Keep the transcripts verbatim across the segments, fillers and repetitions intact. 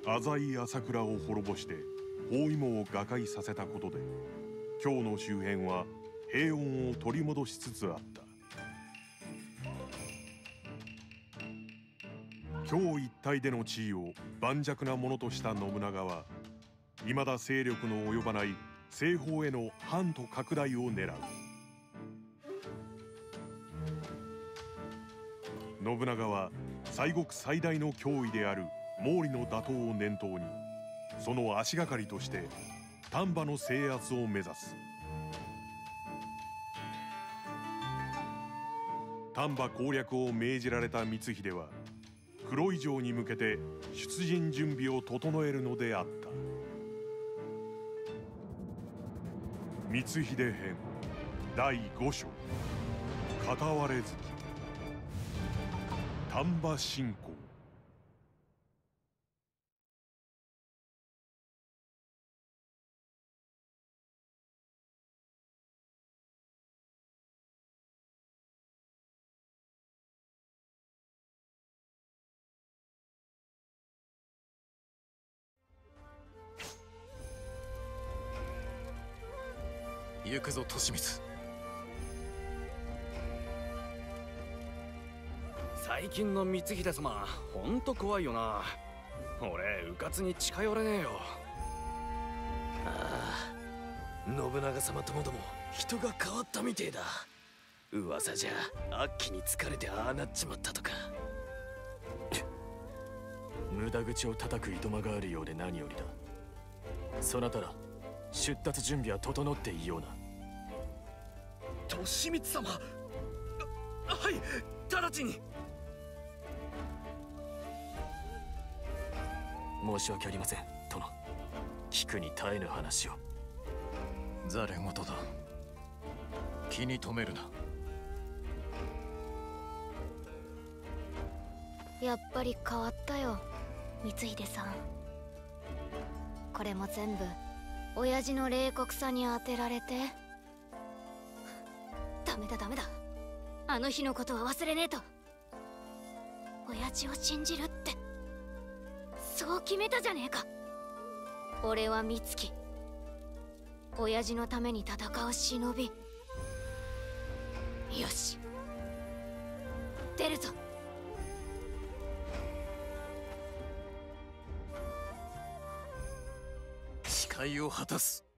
浅井朝倉を滅ぼして包囲網を瓦解させたことで、京の周辺は平穏を取り戻しつつあった。京一帯での地位を盤石なものとした信長は、未だ勢力の及ばない西方への藩都拡大を狙う。信長は西国最大の脅威である毛利の打倒を念頭に、その足がかりとして丹波の制圧を目指す。丹波攻略を命じられた光秀は、黒井城に向けて出陣準備を整えるのであった。光秀編だいご章、片割れ月、丹波侵攻。 行くぞ利光。 最近の光秀様、ほんと怖いよな。俺、うかつに近寄れねえよ。 ああ、信長様ともども人が変わったみてえだ。噂じゃ悪鬼に疲れてああなっちまったとか。 無駄口を叩くいとまがあるようで何よりだ。そなたら出立準備は整っていような。 利光様、はい、直ちに。 申し訳ありません殿。聞くに耐えぬ話を。 ざれ言だ。気に留めるな。 やっぱり変わったよ、光秀さん。これも全部親父の冷酷さに当てられて。ダメだダメだ、あの日のことは忘れねえと。親父を信じるってそう決めたじゃねえか。俺は美月、親父のために戦う忍び。よし、出るぞ。 誓いを果たす。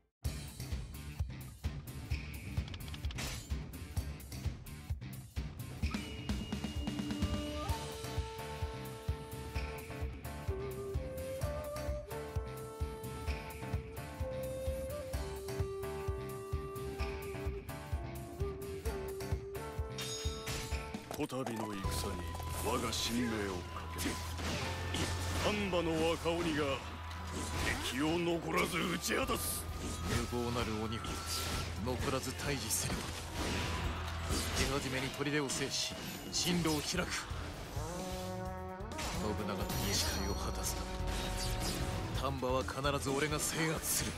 こたびの戦に我が神命をかけ、丹波の若鬼が敵を残らず打ち果たす。 無謀なる鬼を残らず退治せねば。手始めに砦を制し進路を開く。信長との誓いを果たすな。丹波は必ず俺が制圧する。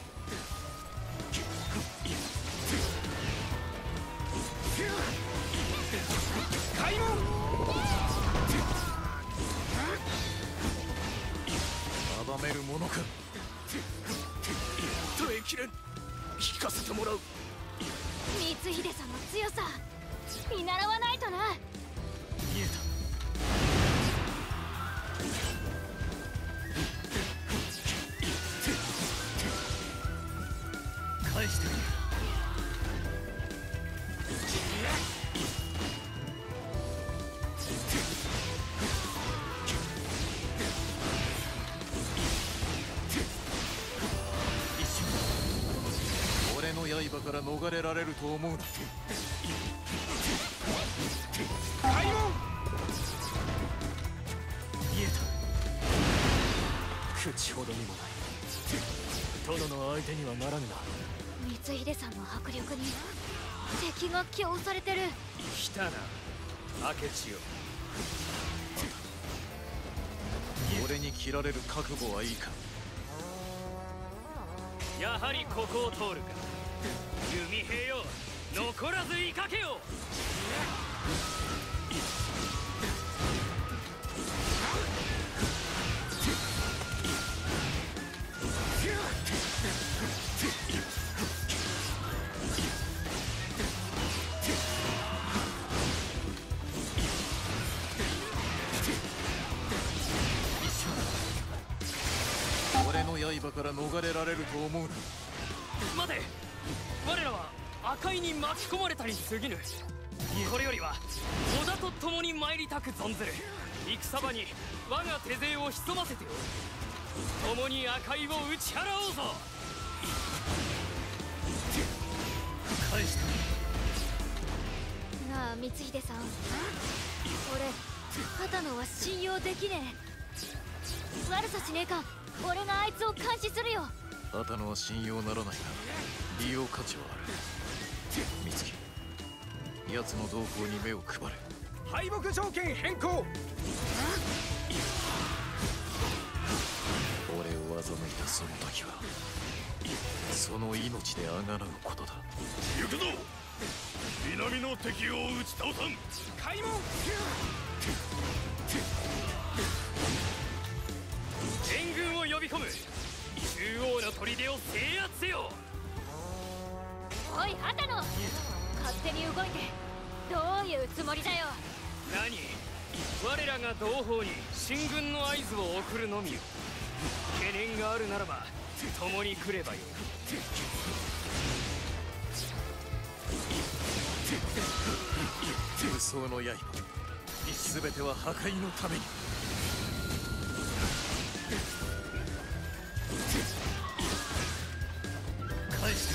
開門。 阻めるものか。 耐えきれん。聞かせてもらう。 光秀さんの強さ見習わないとな。 見えた。返してくれ。俺の刃から逃れられると思うな。 開門。 見えた。 口ほどにもない殿の相手にはならぬな。 光秀さんの迫力に敵が気をされてる。 来たな、明智よ。 俺に切られる覚悟はいいか。 やはりここを通るか。弓兵よ、残らず追いかけよ。 刃から逃れられると思うな。 待て、我らは赤井に巻き込まれたに過ぎぬ。これよりは織田と共に参りたく存ずる。戦場に我が手勢を潜ませておる。共に赤井を打ち払おうぞ。 返したなあ光秀さん、俺畑野は信用できねえ。悪さしねえか。俺があいつを監視するよ。 畑野は信用ならないが利用価値はある。美月、奴の動向に目を配れ。 敗北条件変更。 俺を欺いたその時はその命であがなうことだ。 行くぞ。南の敵を打ち倒さん。 開門。援軍を呼び込む。中央の砦を制圧せよ。 おい畑野、勝手に動いてどういうつもりだよ。 何、我らが同胞に進軍の合図を送るのみよ。懸念があるならば共に来ればよい。 無双の刃、全ては破壊のために。返して。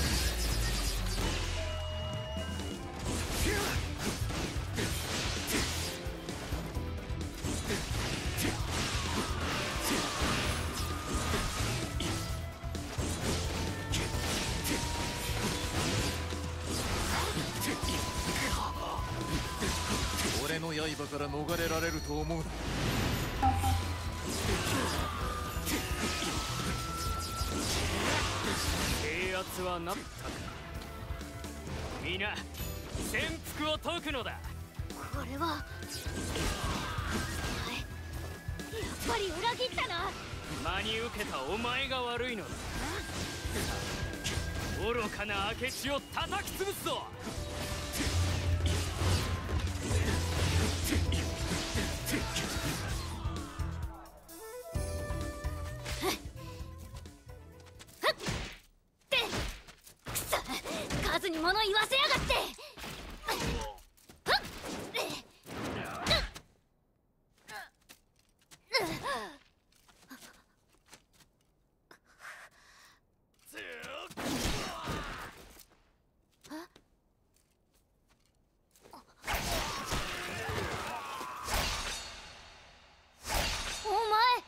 俺の刃から逃れられると思うな。 制圧はなったか。皆潜伏を解くのだ。 これはやっぱり裏切ったな。 真に受けたお前が悪いのだ。愚かな明智を叩き潰すぞ。 数に物言わせやがって。お前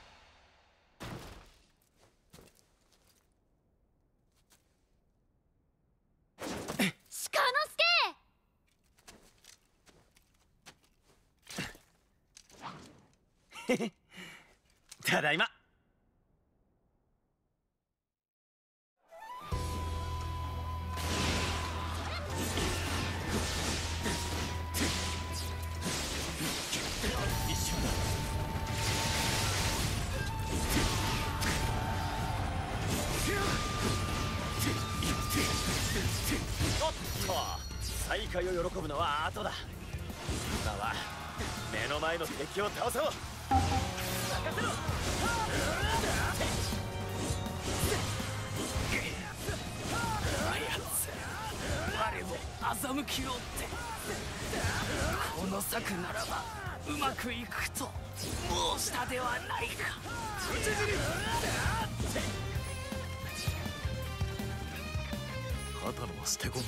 鹿之助。 ただいま。おっと、再会を喜ぶのは後だ。今は目の前の敵を倒そう。任せろ。 あやつ、我を欺きおって。この策ならばうまくいくと申したではないか。討ち死に。 畑野は捨て駒。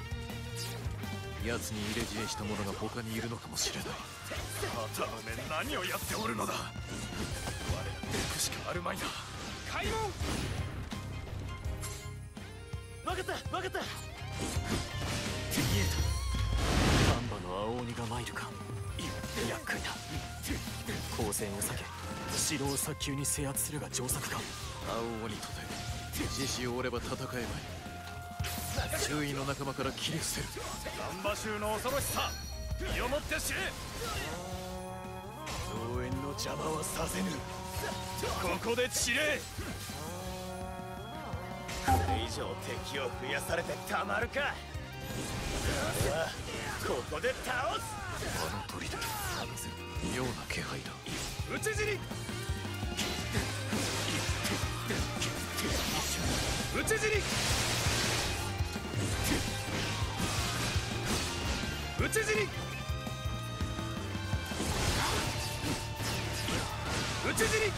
奴に入れ知恵した者が他にいるのかもしれない。 畑野め、何をやっておるのだ。我らで行くしかあるまいな。 開門。 分かった分かった。 見えた。丹波の青鬼が参るか。厄介だ。交戦を避け城を早急に制圧するが上策か。 青鬼とて獅子を折れば戦えまい。周囲の仲間から切り伏せる。 丹波衆の恐ろしさ、身をもって知れ。増援の邪魔はさせぬ。ここで散れ。 これ以上敵を増やされてたまるか。俺はここで倒す。 あの砦、妙な気配だ。 討ち死に。 討ち死に討ち死に討ち死に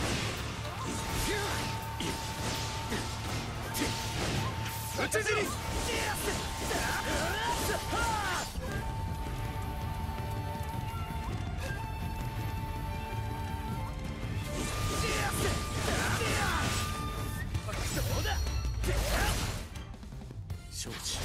討ち死に承知。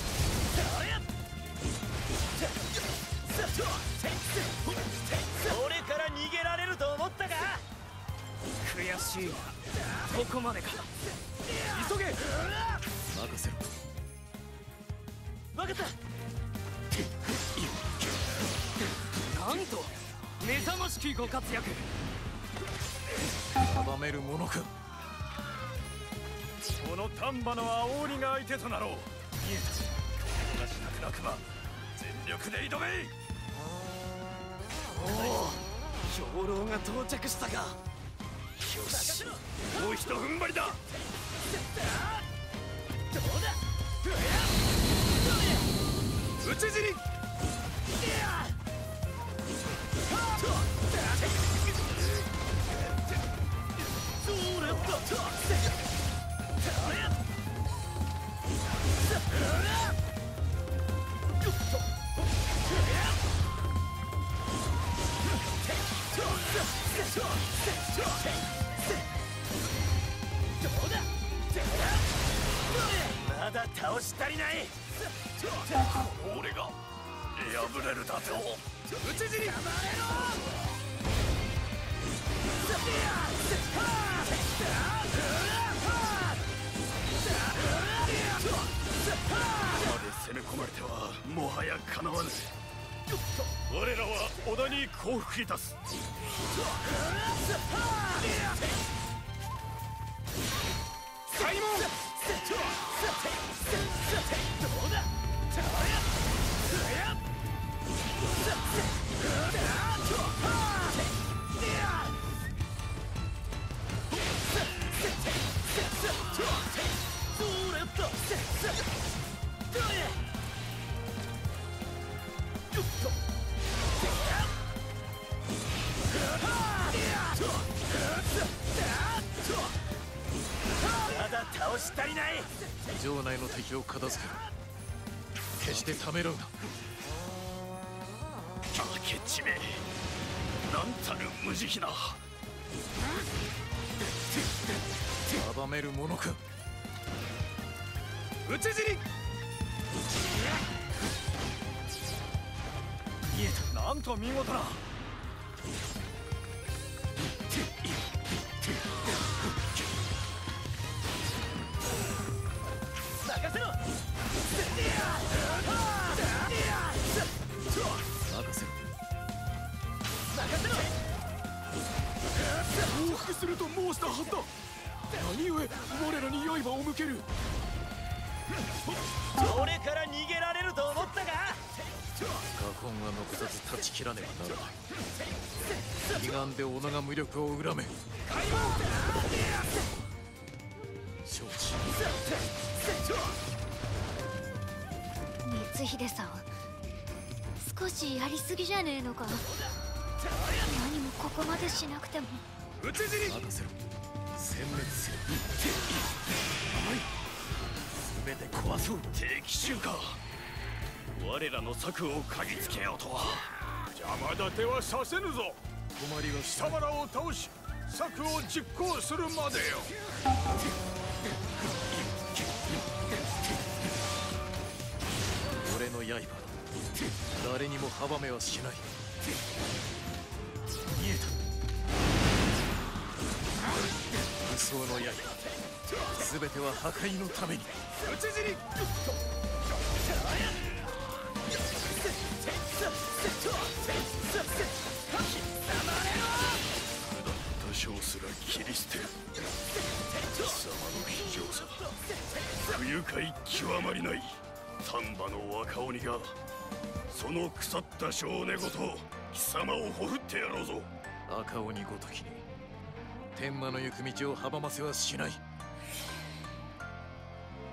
俺から逃げられると思ったか。 悔しいな。ここまでか。 急げ。 任せろ。 分かった。 なんと目覚ましきご活躍。 阻めるものか。 この丹波の青鬼が相手となろう。見えた。逃しなくなくば全力で挑め。 おお、兵糧が到着したか。よし、 もうひと踏ん張りだ。 どうだ。 討ち死にそれだ。まだ倒し足りない。 俺が破れるだと。討ち死に攻め込まれてはもはやかなわぬ。我らは織田に降伏いたす。開門。 どうだ。まだ倒し足りない。 城内の敵を片付けろ。決してためらうな。 明智め、なんたる無慈悲な。 阻めるものか。 討ち死に見えた。なんと見事な。 任せろ。 任せろ。 任せろ。 報復すると申したはずだ。何故我らに刃を向ける。 俺から逃げられると思ったか。 禍根は残さず断ち切らねばならない。悲願で己が無力を恨め。承知。 光秀さん、少しやりすぎじゃねえのか。何もここまでしなくても。 討ち死に任せろ。殲滅せよ。 全て壊そう。敵衆か。我らの策を嗅ぎつけようとは。邪魔立てはさせぬぞ。 困りは貴様らを倒し策を実行するまでよ。 俺の刃、誰にも阻めはしない。 見えた。 武装の刃、全ては破壊のために。 討ち死に多少すら切り捨てる。貴様の非情さ、不愉快極まりない。丹波の若鬼がその腐った性根ごと貴様をほふってやろうぞ。 赤鬼ごときに天魔の行く道を阻ませはしない。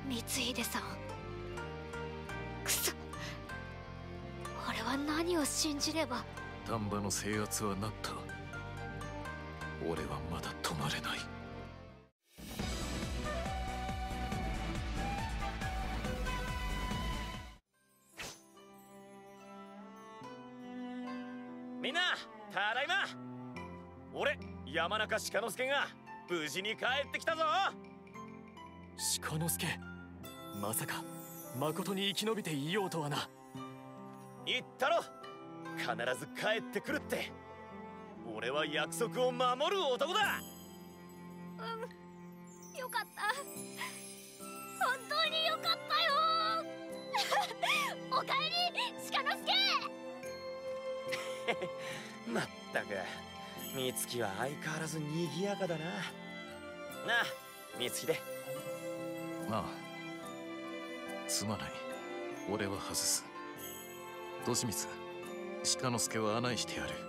光秀さん。くそ、俺は何を信じれば。 丹波の制圧はなった。俺はまだ止まれない。 みんなただいま。俺山中鹿之助が無事に帰ってきたぞ。 鹿之助、まさか誠に生き延びていようとはな。 言ったろ、必ず帰ってくるって。俺は約束を守る男だ。 うん、よかった。本当によかったよおかえり鹿之助まったく美月は相変わらず賑やかだな。なあ光秀。 ああ、すまない。俺は外す。利光、鹿之助は案内してやる。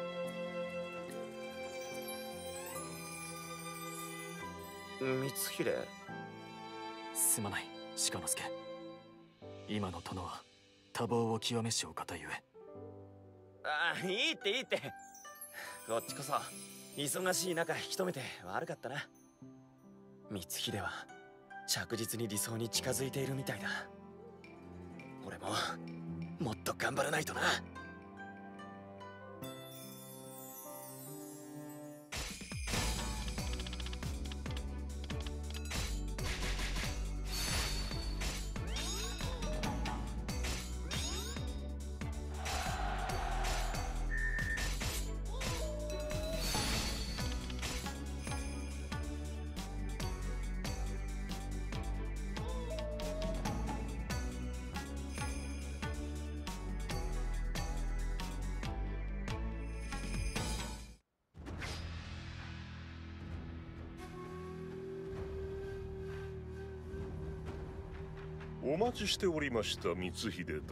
光秀、 すまない鹿之助。今の殿は多忙を極めしお方ゆえ。 ああ、いいっていいって。こっちこそ忙しい中引き止めて悪かったな。光秀は着実に理想に近づいているみたいだ。俺ももっと頑張らないとな。 お待ちしておりました光秀殿。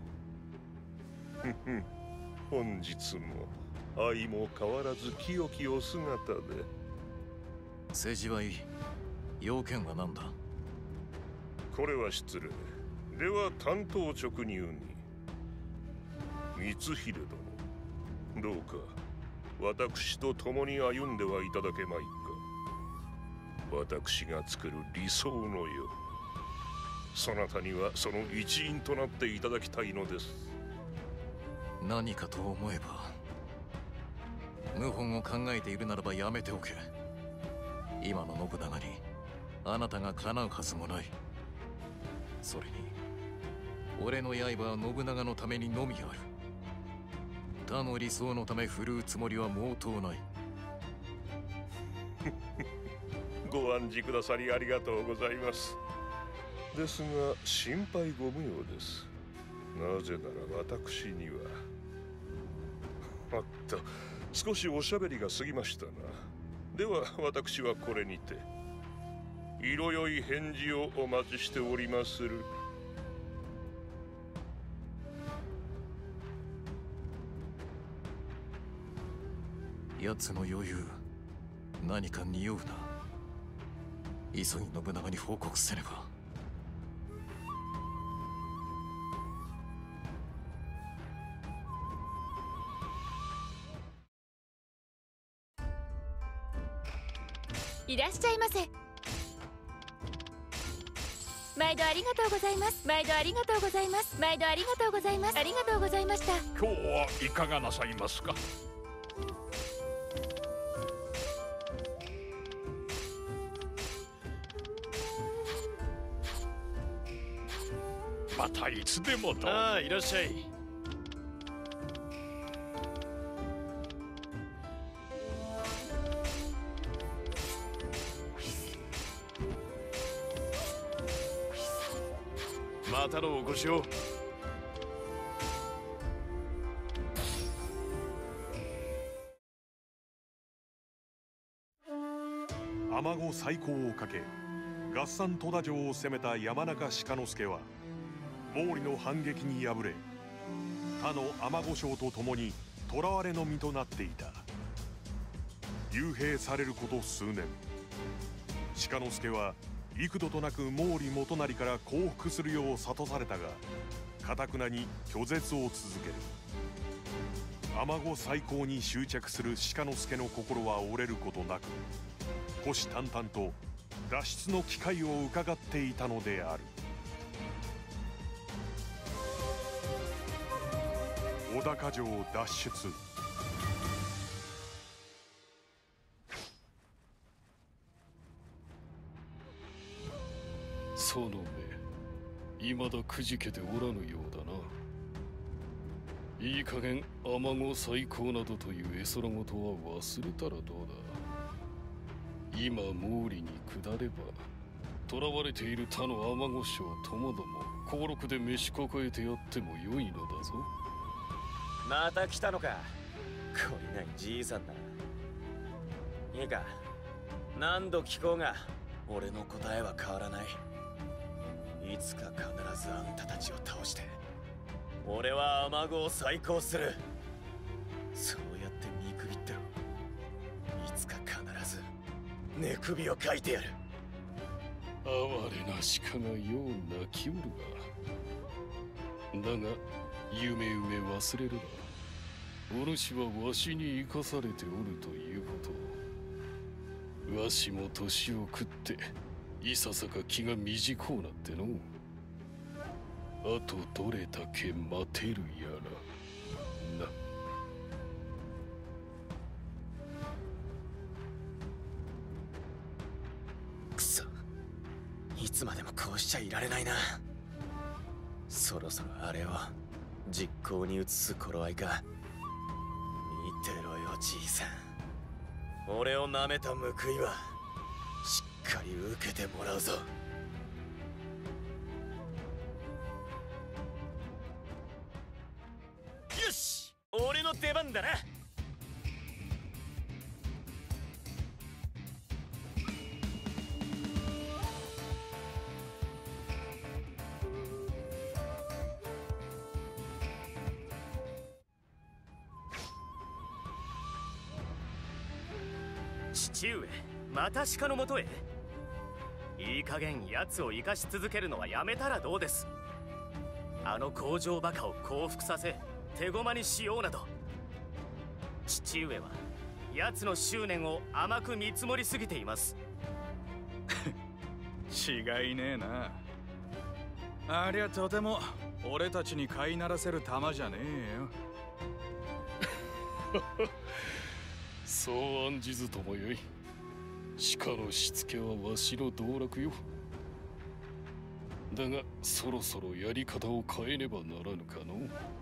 本日も相も変わらず清きお姿で。 政治はいい。要件は何だ？ これは失礼。では単刀直入に。光秀殿、どうか私と共に歩んではいただけまいか。私が作る理想の世、そなたにはその一員となっていただきたいのです。 何かと思えば、謀反を考えているならばやめておけ。今の信長にあなたが叶うはずもない。それに俺の刃は信長のためにのみある。他の理想のため振るうつもりは毛頭ない。 ご安心くださりありがとうございます。ですが心配ご無用です。なぜなら私にはあっと少しおしゃべりが過ぎましたな。では私はこれにて色よい返事をお待ちしておりまする。 奴の余裕、何か匂うな。急ぎ信長に報告せねば。 いらっしゃいませ。毎度ありがとうございます。毎度ありがとうございます。毎度ありがとうございます。ありがとうございました。 今日はいかがなさいますか。またいつでもと。 ああ、いらっしゃい。またのお越しを。 尼子再興をかけ合算戸田城を攻めた山中鹿之助は毛利の反撃に敗れ、他の尼子将と共に捕らわれの身となっていた。幽閉されること数年、鹿之助は幾度となく毛利元就から降伏するよう諭されたが、頑くなに拒絶を続ける。尼子再興に執着する鹿之助の心は折れることなく、虎視眈々と脱出の機会を伺っていたのである。小高城脱出。 その目、いまだくじけておらぬようだな。いい加減尼子再興などという絵空事は忘れたらどうだ。今毛利に下れば囚われている他の尼子将ともども俸禄で召し抱えてやってもよいのだぞ。 また来たのか、懲りないじいさんだ。いいか、何度聞こうが俺の答えは変わらない。いつか必ずあんたたちを倒して俺は尼子を再興する。そうやって見くびってろ。いつか必ず寝首をかいてやる。 哀れな鹿がよう泣きおるが、だが夢夢忘れるな。お主はわしに生かされておるということ。わしも年を食っていささか気が短うなっての。あとどれだけ待てるやらな。 くそ、いつまでもこうしちゃいられないな。そろそろあれを実行に移す頃合いか。見てろよじいさん、俺を舐めた報いはしっかり受けてもらうぞ。よし、俺の出番だな。 父上、また鹿のもとへ。いい加減奴を生かし続けるのはやめたらどうです。あの工場バカを降伏させ手駒にしようなど。父上は奴の執念を甘く見積もりすぎています。 違いねえな。ありゃとても俺たちに飼いならせる玉じゃねえよ。 そう案じずともよい。鹿のしつけはわしの道楽よ。だがそろそろやり方を変えねばならぬかの。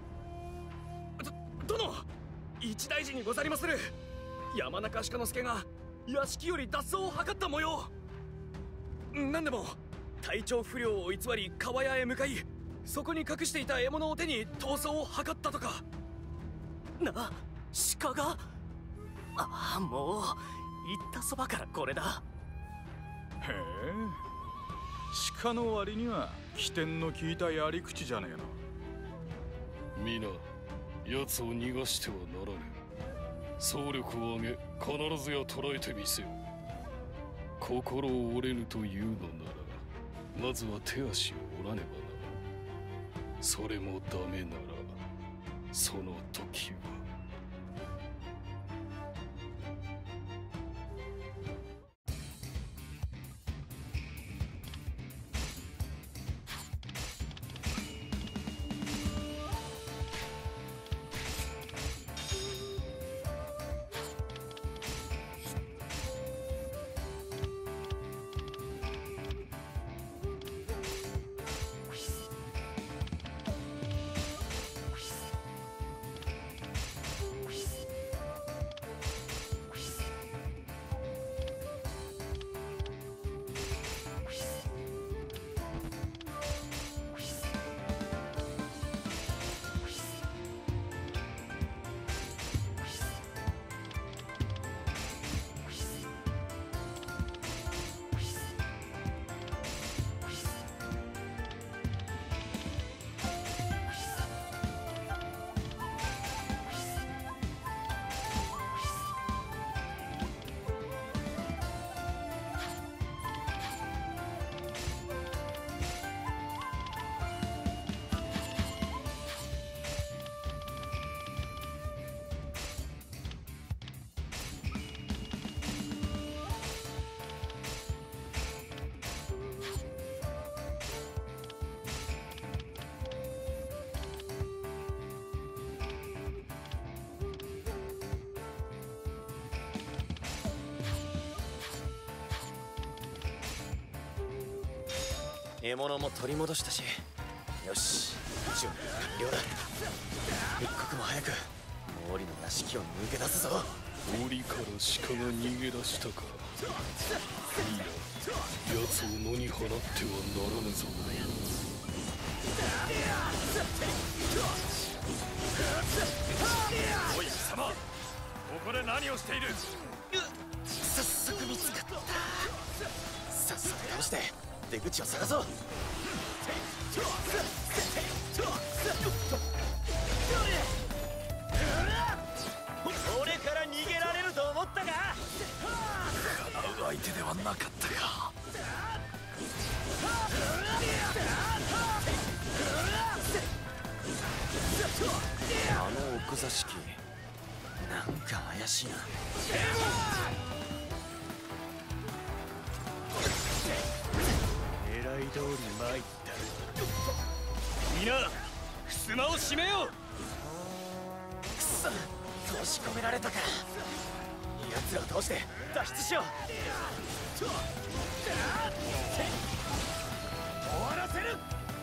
ど殿、一大事にござりまする。山中鹿之助が屋敷より脱走を図った模様。何でも体調不良を偽り川屋へ向かい、そこに隠していた獲物を手に逃走を図ったとか。な、鹿が。ああ、もう言ったそばからこれだ。 へえ、鹿の割には起点の効いたやり口じゃねえの。 皆、奴を逃がしてはならぬ。総力を挙げ必ずや捕らえてみせよ。心を折れぬというのなら、まずは手足を折らねばならぬ。それもダメなら、その時は獲物も取り戻したし、よし、準備完了だ。一刻も早く毛利の屋敷を抜け出すぞ。 檻から鹿が逃げ出したか。いいな、奴を野に放ってはならぬぞ。 おい貴様、ここで何をしている？ 早速見つかった。さっさと倒して出口を探そう。俺から逃げられると思ったか？ 叶う相手ではなかったか。 あの奥座敷、なんか怪しいな。 狙い通り参った。皆、襖を閉めよう。 くそ、閉じ込められたか。奴らを倒して脱出しよう。終わらせる。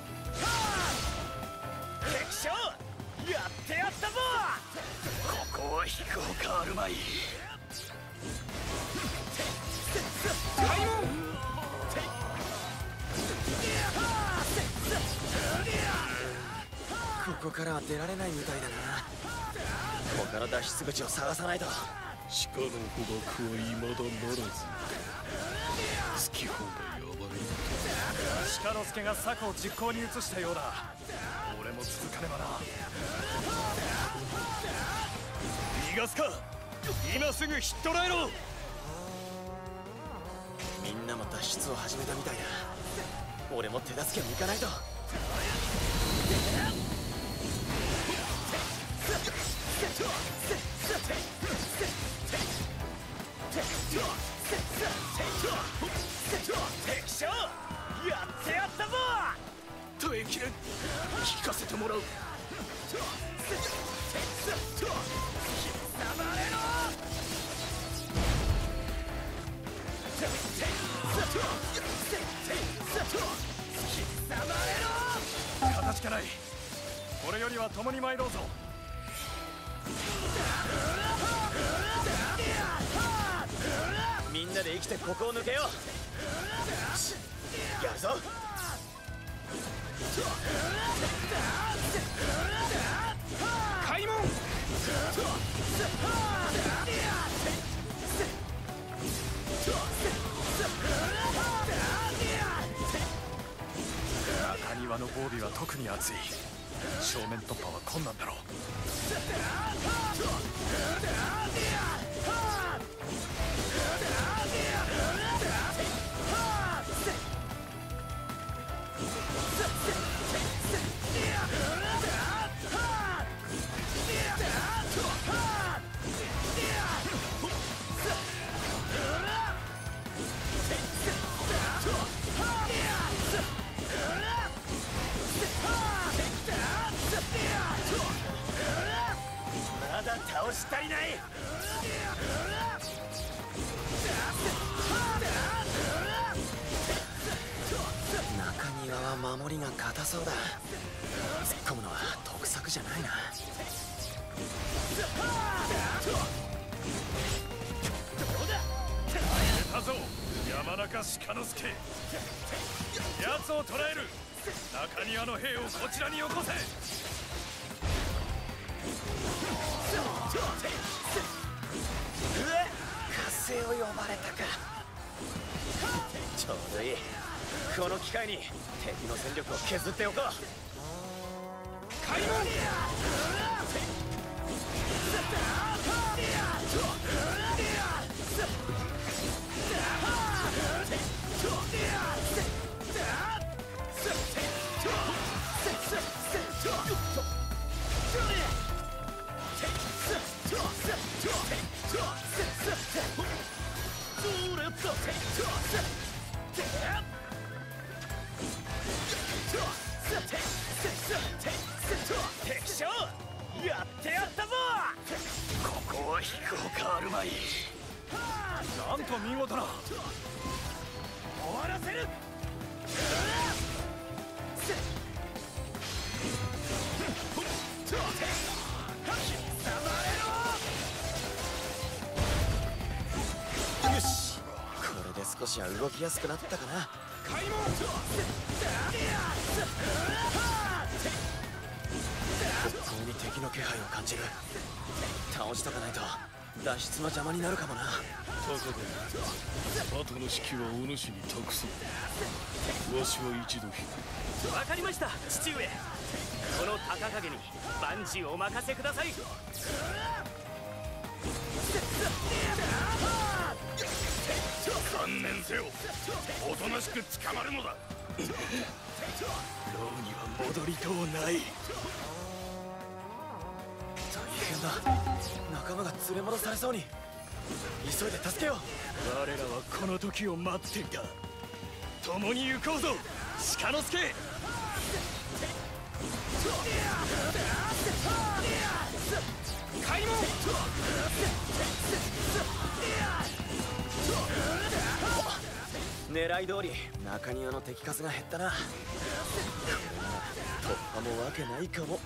敵将、やってやったぞ。 ここは引くほかあるまい。 開門。ここからは出られないみたいだな。他の脱出口を探さないと。 鹿の捕獲は未だならず。好き放題暴れる。 鹿之助が策を実行に移したようだ。俺も続かねばな。逃がすか。今すぐ引っ捕らえろ。 みんなも脱出を始めたみたいだ。俺も手助けに行かないと。敵将、やってやったぞ。 耐えきれん。聞かせてもらう。かたじかない。これよりは共に参ろうぞ。 みんなで生きてここを抜けよう。やるぞ。 開門。中庭の防備は特に厚い。正面突破は困難だろう。 まだ倒し足りない。中庭は守りが硬そうだ。突っ込むのは得策じゃないな。 出たぞ、山中鹿之助。奴を捕らえる。中庭の兵をこちらによこせ。 うわっ、火星を呼ばれたか。ちょうどいい。この機会に敵の戦力を削っておこう。開門。敵将、やってやったぞ。 ここは引くほかあるまい。なんと見事な。 終わらせる。 しは動きやすくなったかな。 開門。 本当に敵の気配を感じる。倒しとかないと脱出の邪魔になるかもな。 高田、後の指揮はお主に託そう。わしは一度引く。 わかりました父上。この高影に万事お任せください。 観念せよ。おとなしく捕まるのだ。 牢には戻りとうない。 大変だ。仲間が連れ戻されそうに。急いで助けよう。 我らはこの時を待っていた。共に行こうぞ鹿之助。開門。 狙い通り中庭の敵数が減ったな。突破もわけないかも。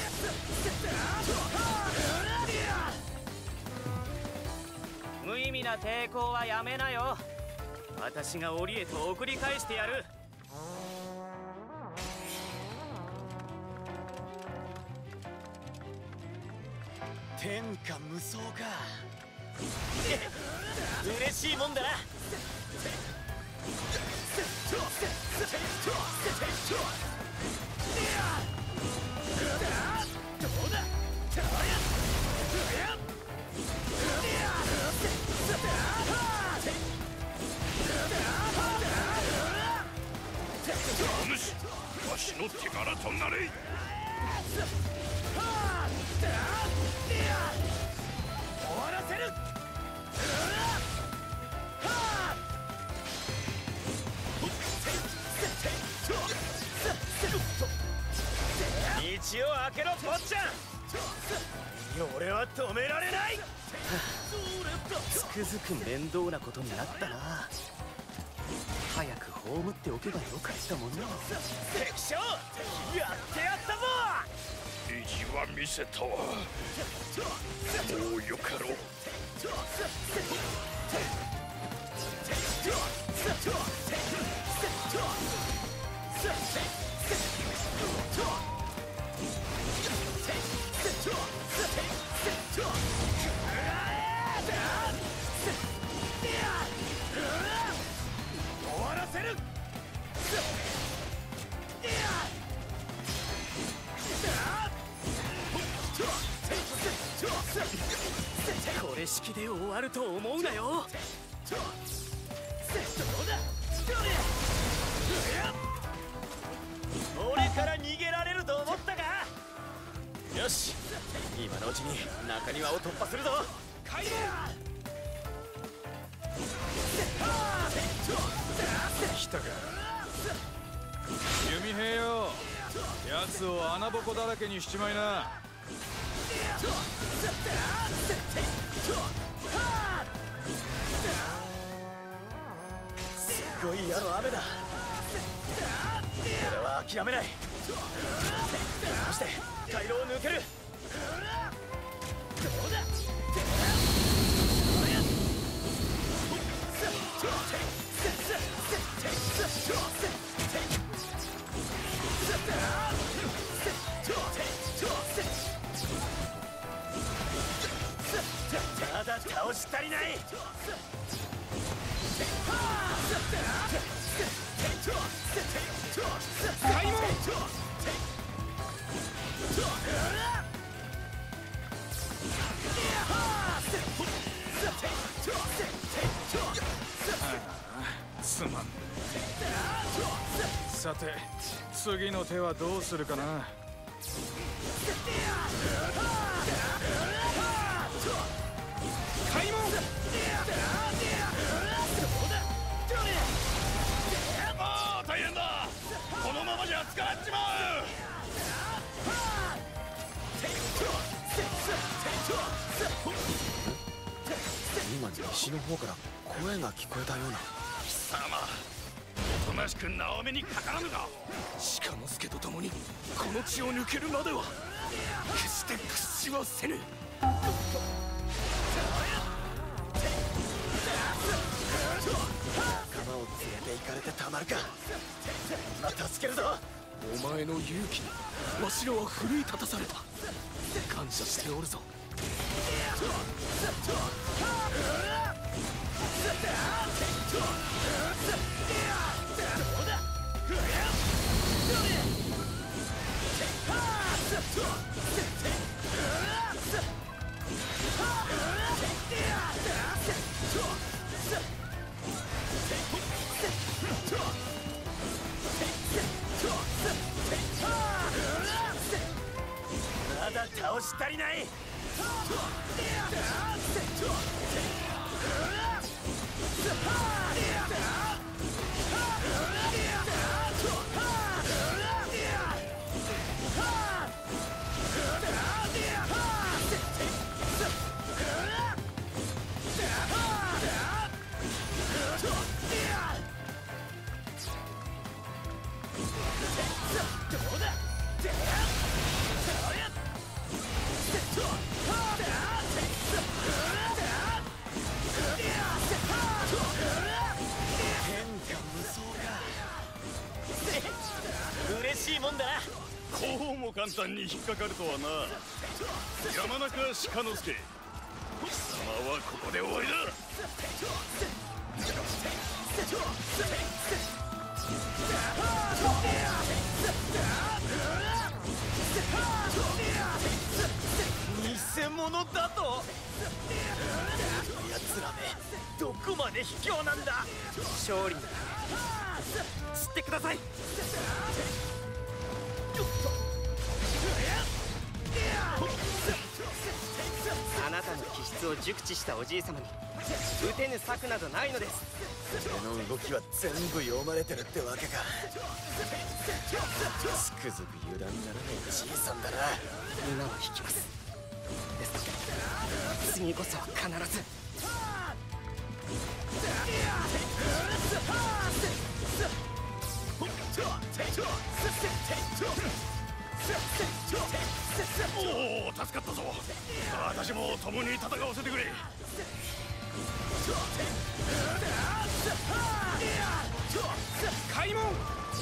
無意味な抵抗はやめなよ。私が檻へと送り返してやる。 天下無双か。嬉しいもんだな。 お主、わしの手柄となれ。 終わらせる。 道を開けろ坊ちゃん。俺は止められない。つくづく面倒なことになったな。早く葬っておけばよかったもの。敵将やってやったぞ。 意地は見せたわ。もうよかろう。 終わらせる。 これ式で終わると思うなよ。 俺から逃げられると思ったか。よし、今のうちに中庭を突破するぞ。 開門。 来たか弓兵よ。奴を穴ぼこだらけにしちまいな。 すごい矢の雨だ。俺は諦めない。そして回廊を抜ける。まだ倒し足りない。 開門。 すまん。さて次の手はどうするかな。 開門。 ああ、大変だ。このままじゃ捕まっちまう。 今西の方から声が聞こえたような。 貴様、おとなしく縄目にかからぬか。 鹿之助と共にこの地を抜けるまでは決して屈しはせぬ。 て行かれてたまるか。こんな助けるぞ。 お前の勇気にわしらは奮い立たされた。感謝しておるぞ。 まだ倒し足りない。嬉しいもんだな。 こうも簡単に引っかかるとはな。山中鹿之助、貴様はここで終わりだ。 偽物だと。奴らめどこまで卑怯なんだ。勝利なら知ってください。あなたの気質を熟知したおじい様に打てぬ策などないのです。俺の動きは全部読まれてるってわけか。つくづく油断ならないじいさんだな。今は引きます。ですが次こそは必ず。 おお、助かったぞ。私も共に戦わせてくれ。開門。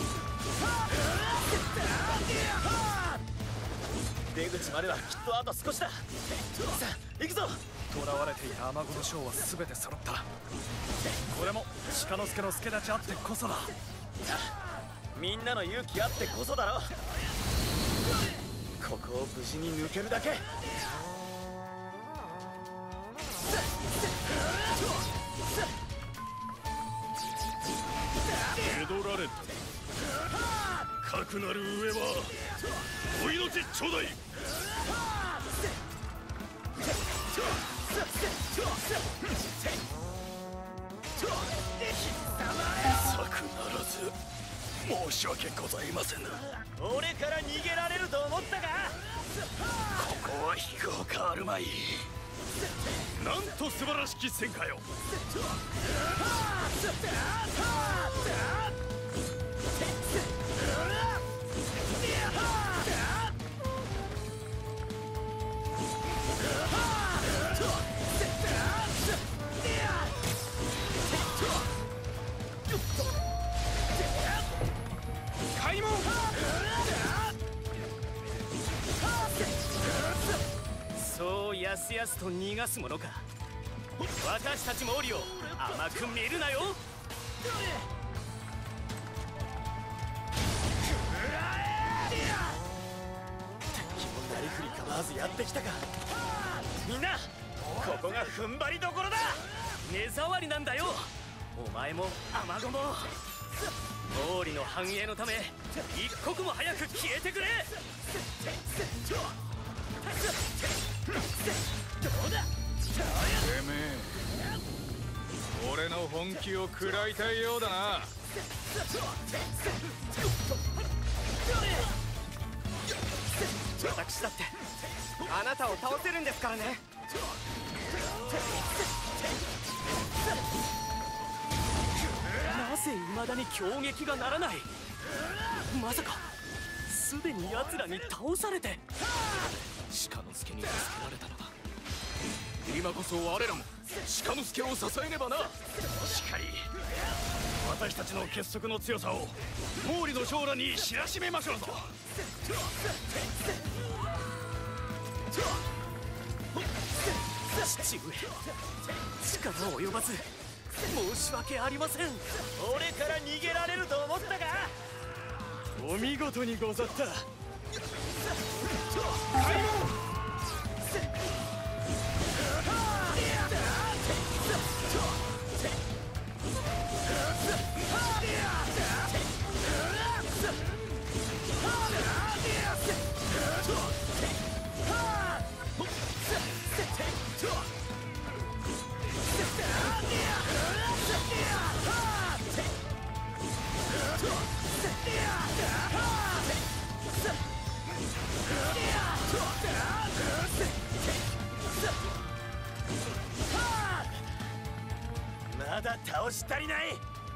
出口まではきっとあと少しだ。さあ行くぞ。 囚われていた雨子の将は全て揃った。これも鹿之助の助立ちあってこそだ。 みんなの勇気あってこそだろ。ここを無事に抜けるだけ。 蹴取られた。かくなる上はお命ちょうだい。策ならず申し訳ございません。 俺から逃げられると思ったか。 ここは飛行かあるまい。なんと素晴らしき戦果よ。開門。 そうやすやすと逃がすものか。私たち毛利を甘く見るなよ。 敵もなりふり構わずやってきたか。みんなここが踏ん張りどころだ。 目障りなんだよ。お前も雨子も。毛利の繁栄のため一刻も早く消えてくれ。 てめえ俺の本気を食らいたいようだな。 私だってあなたを倒せるんですからね。なぜ未だに攻撃がならない。まさかすでに奴らに倒されて。 鹿之助に助けられたのだ。今こそ我らも鹿之助を支えねばな。 しかり私たちの結束の強さを毛利の将来に知らしめましょうぞ。 父上、力及ばず申し訳ありません。 俺から逃げられると思ったか。 お見事にござった。 まだ倒し足りない。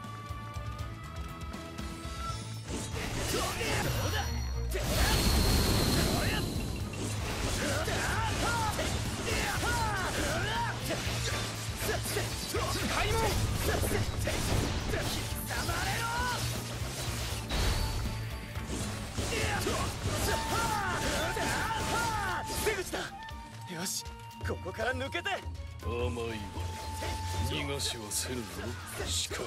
出口だ。よし、ここから抜けて。 甘いわ。逃がしはせぬぞ、鹿よ。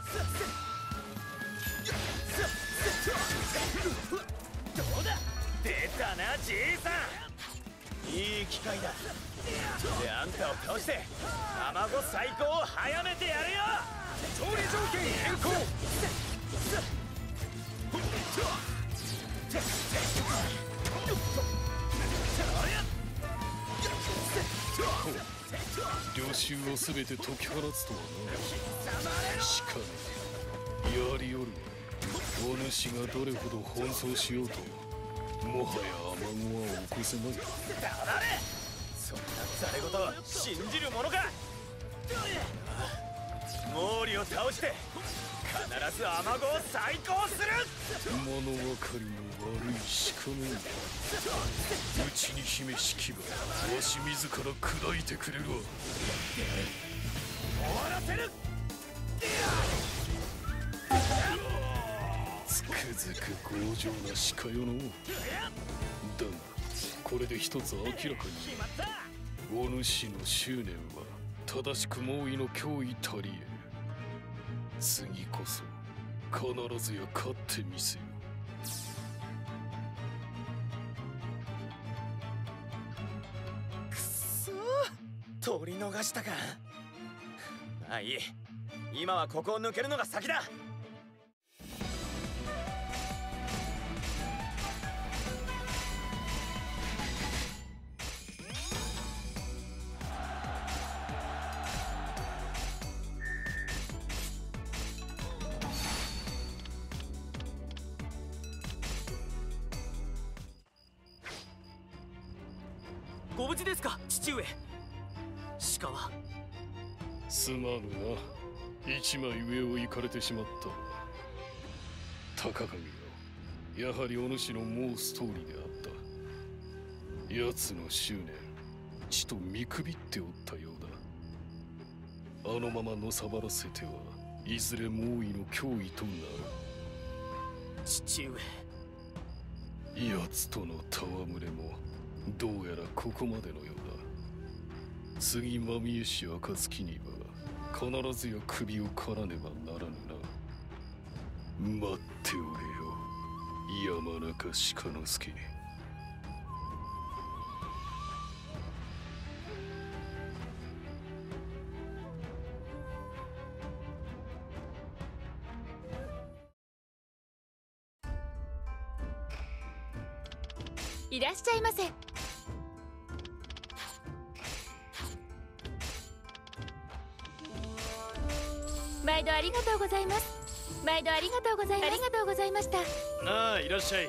どうだ。出たな、じいさん。いい機会だ。で、あんたを倒して卵最高を早めてやるよ。 勝利条件変更。 領衆をすべて解き放つとはな。しかもやりよるお主がどれほど奔走しようともはや雨雲は起こせまい。 黙れ。そんなざれ言信じるものか。毛利を倒して必ず雨子を再興する。 物分かりの悪い鹿め。うちに秘めし牙わし自ら砕いてくれるわ。 終わらせる。 つくづく強情な鹿よの。だがこれで一つ明らかにお主の執念は正しく猛威の脅威たりえ。次こそ必ずや勝ってみせよ。 くそー、取り逃したか。ああ、いい。今はここを抜けるのが先だ。 ご無事ですか、父上。鹿はすまぬな。一枚上を行かれてしまった。高影よ、やはりお主の申す通りであった。奴の執念ちと見くびっておったようだ。あのままのさばらせてはいずれ猛威の脅威となる。 父上。 奴との戯れもどうやらここまでのようだ。次まみえし暁には必ずや首を刈らねばならぬな。待っておれよ、山中鹿之助。 いらっしゃいませ。毎度ありがとうございます。毎度ありがとうございます。ありがとうございました。 ああ、いらっしゃい。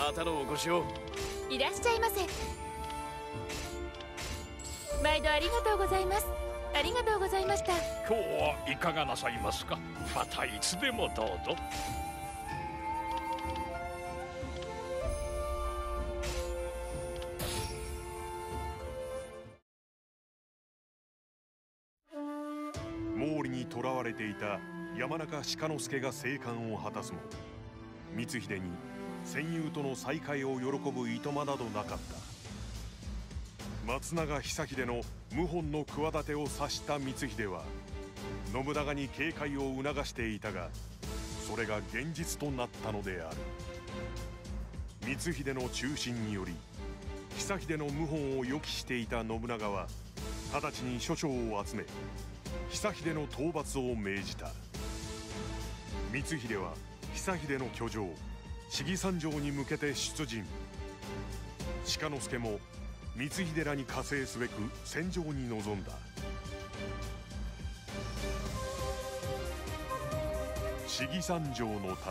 またのお越しを。 いらっしゃいませ。毎度ありがとうございます。ありがとうございました。 今日はいかがなさいますか。またいつでもどうぞ。 毛利に囚われていた山中鹿之助が生還を果たすも、光秀に戦友との再会を喜ぶいとまなどなかった。松永久秀の謀反の企てを察した光秀は信長に警戒を促していたが、それが現実となったのである。光秀の中心により久秀の謀反を予期していた信長は直ちに諸将を集め久秀の討伐を命じた。光秀は久秀の居城信貴山城に向けて出陣。鹿之助も光秀らに加勢すべく戦場に臨んだ。信貴山城の戦い。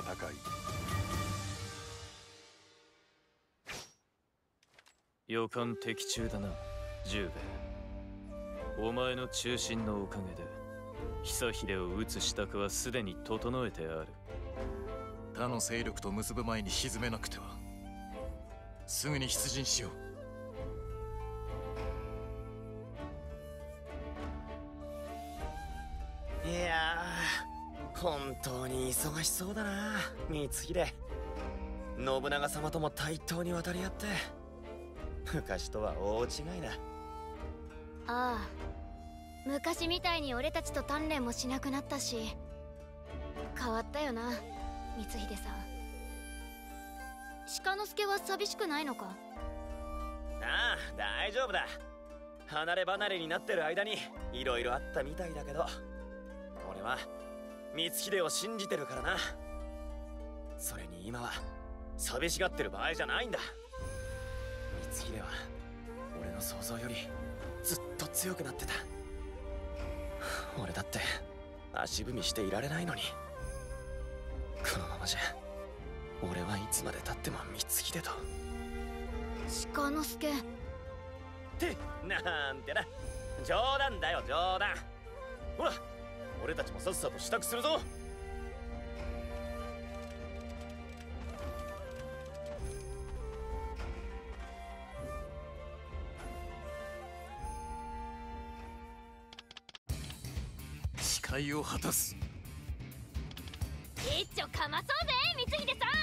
予感的中だな、十兵衛。お前の中心のおかげで久秀を討つ支度はすでに整えてある。 他の勢力と結ぶ前に沈めなくては。すぐに出陣しよう。いやー、本当に忙しそうだな光秀。信長様とも対等に渡り合って昔とは大違いだ。 ああ、昔みたいに俺たちと鍛錬もしなくなったし、変わったよな光秀さん。鹿之助は寂しくないのか。 ああ、大丈夫だ。離れ離れになってる間にいろいろあったみたいだけど、俺は光秀を信じてるからな。それに今は寂しがってる場合じゃないんだ。光秀は俺の想像よりずっと強くなってた。俺だって足踏みしていられないのに。このままじゃ俺はいつまでたっても光秀と。 鹿之助ってなんてな、冗談だよ冗談。ほら俺たちもさっさと支度するぞ。 誓いを果たす。 一丁かまそうぜ光秀さん。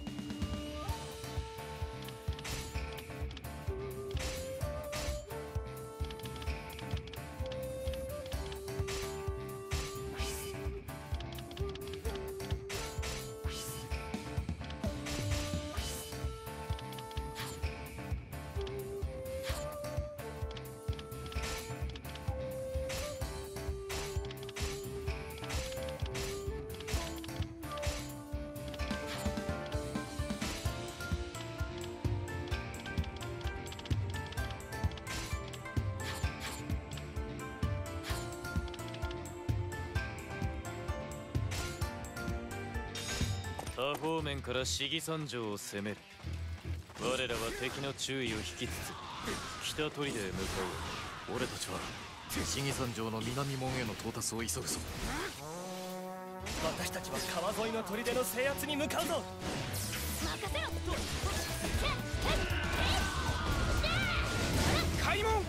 他方面から信貴山城を攻める。我らは敵の注意を引きつつ北砦へ向かおう。俺たちは信貴山城の南門への到達を急ぐぞ。 私たちは川沿いの砦の制圧に向かうぞ。 任せろ。 開門。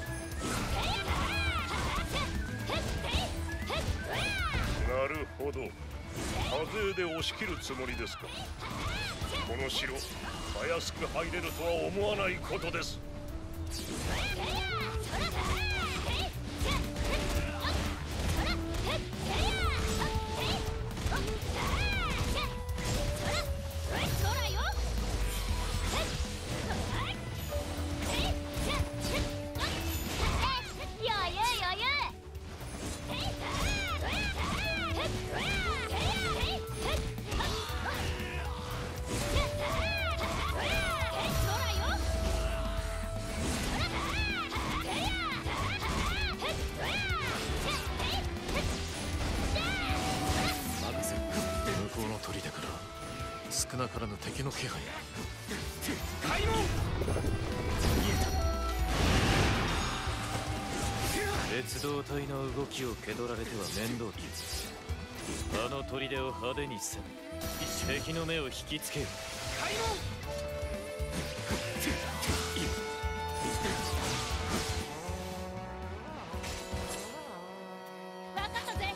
なるほど、多勢で押し切るつもりですか。この城たやすく入れるとは思わないことです。 砦から少なからぬ敵の気配。 開門。 別動隊の動きを蹴取られては面倒だ。あの砦を派手に攻め敵の目を引きつける。 開門。 分かったぜ。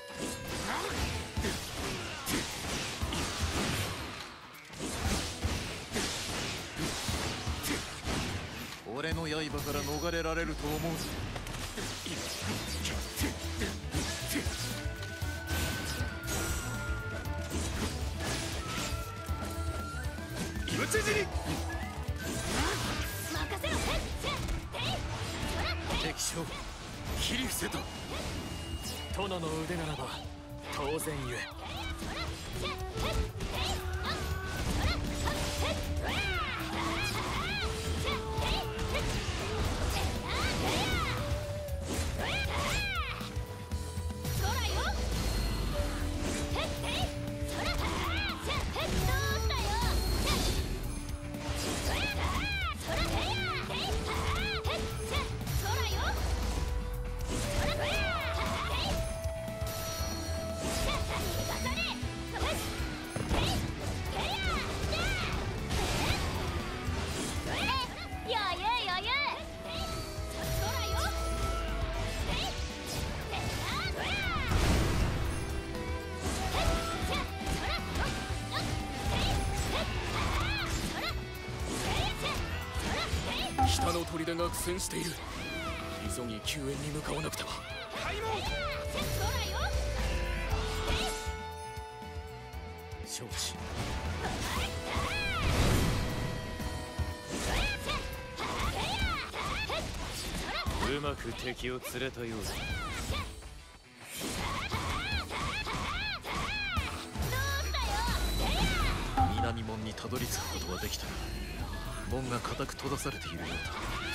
俺の刃から逃れられると思う。 討ち死に。 任せろ。 敵将切り伏せた。 殿の腕ならば当然ゆえ。 北の砦が苦戦している。急ぎ救援に向かわなくては。開門。 承知。 うまく敵を連れたようだ。 南門にたどり着くことはできたが、門が固く閉ざされているようだ。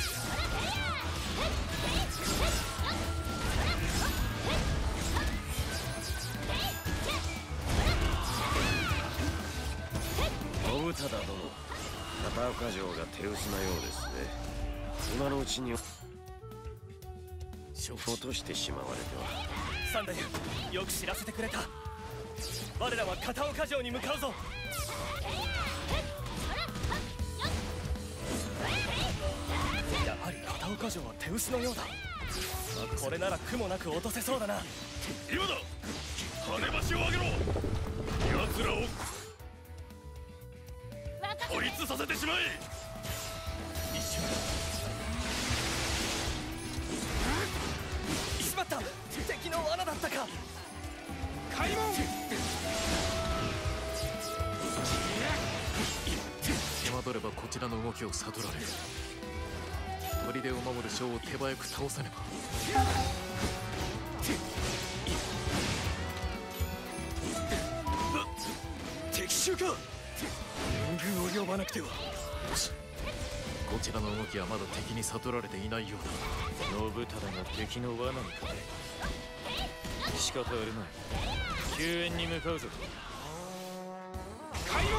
信忠殿、片岡城が手薄なようですね。今のうちに落としてしまわれては。 三太夫、よく知らせてくれた。我らは片岡城に向かうぞ。やはり片岡城は手薄のようだ。これなら苦もなく落とせそうだな。 今だ、跳ね橋を上げろ。奴らを孤立させてしまえ。 一瞬しまった。敵の罠だったか。開門。 手間取ればこちらの動きを悟られる。砦を守る将を手早く倒さねば。 敵襲か。援軍を呼ばなくては。 よし、こちらの動きはまだ敵に悟られていないようだ。 信忠が敵の罠にかかる。仕方あるまい。救援に向かうぞ。 開門。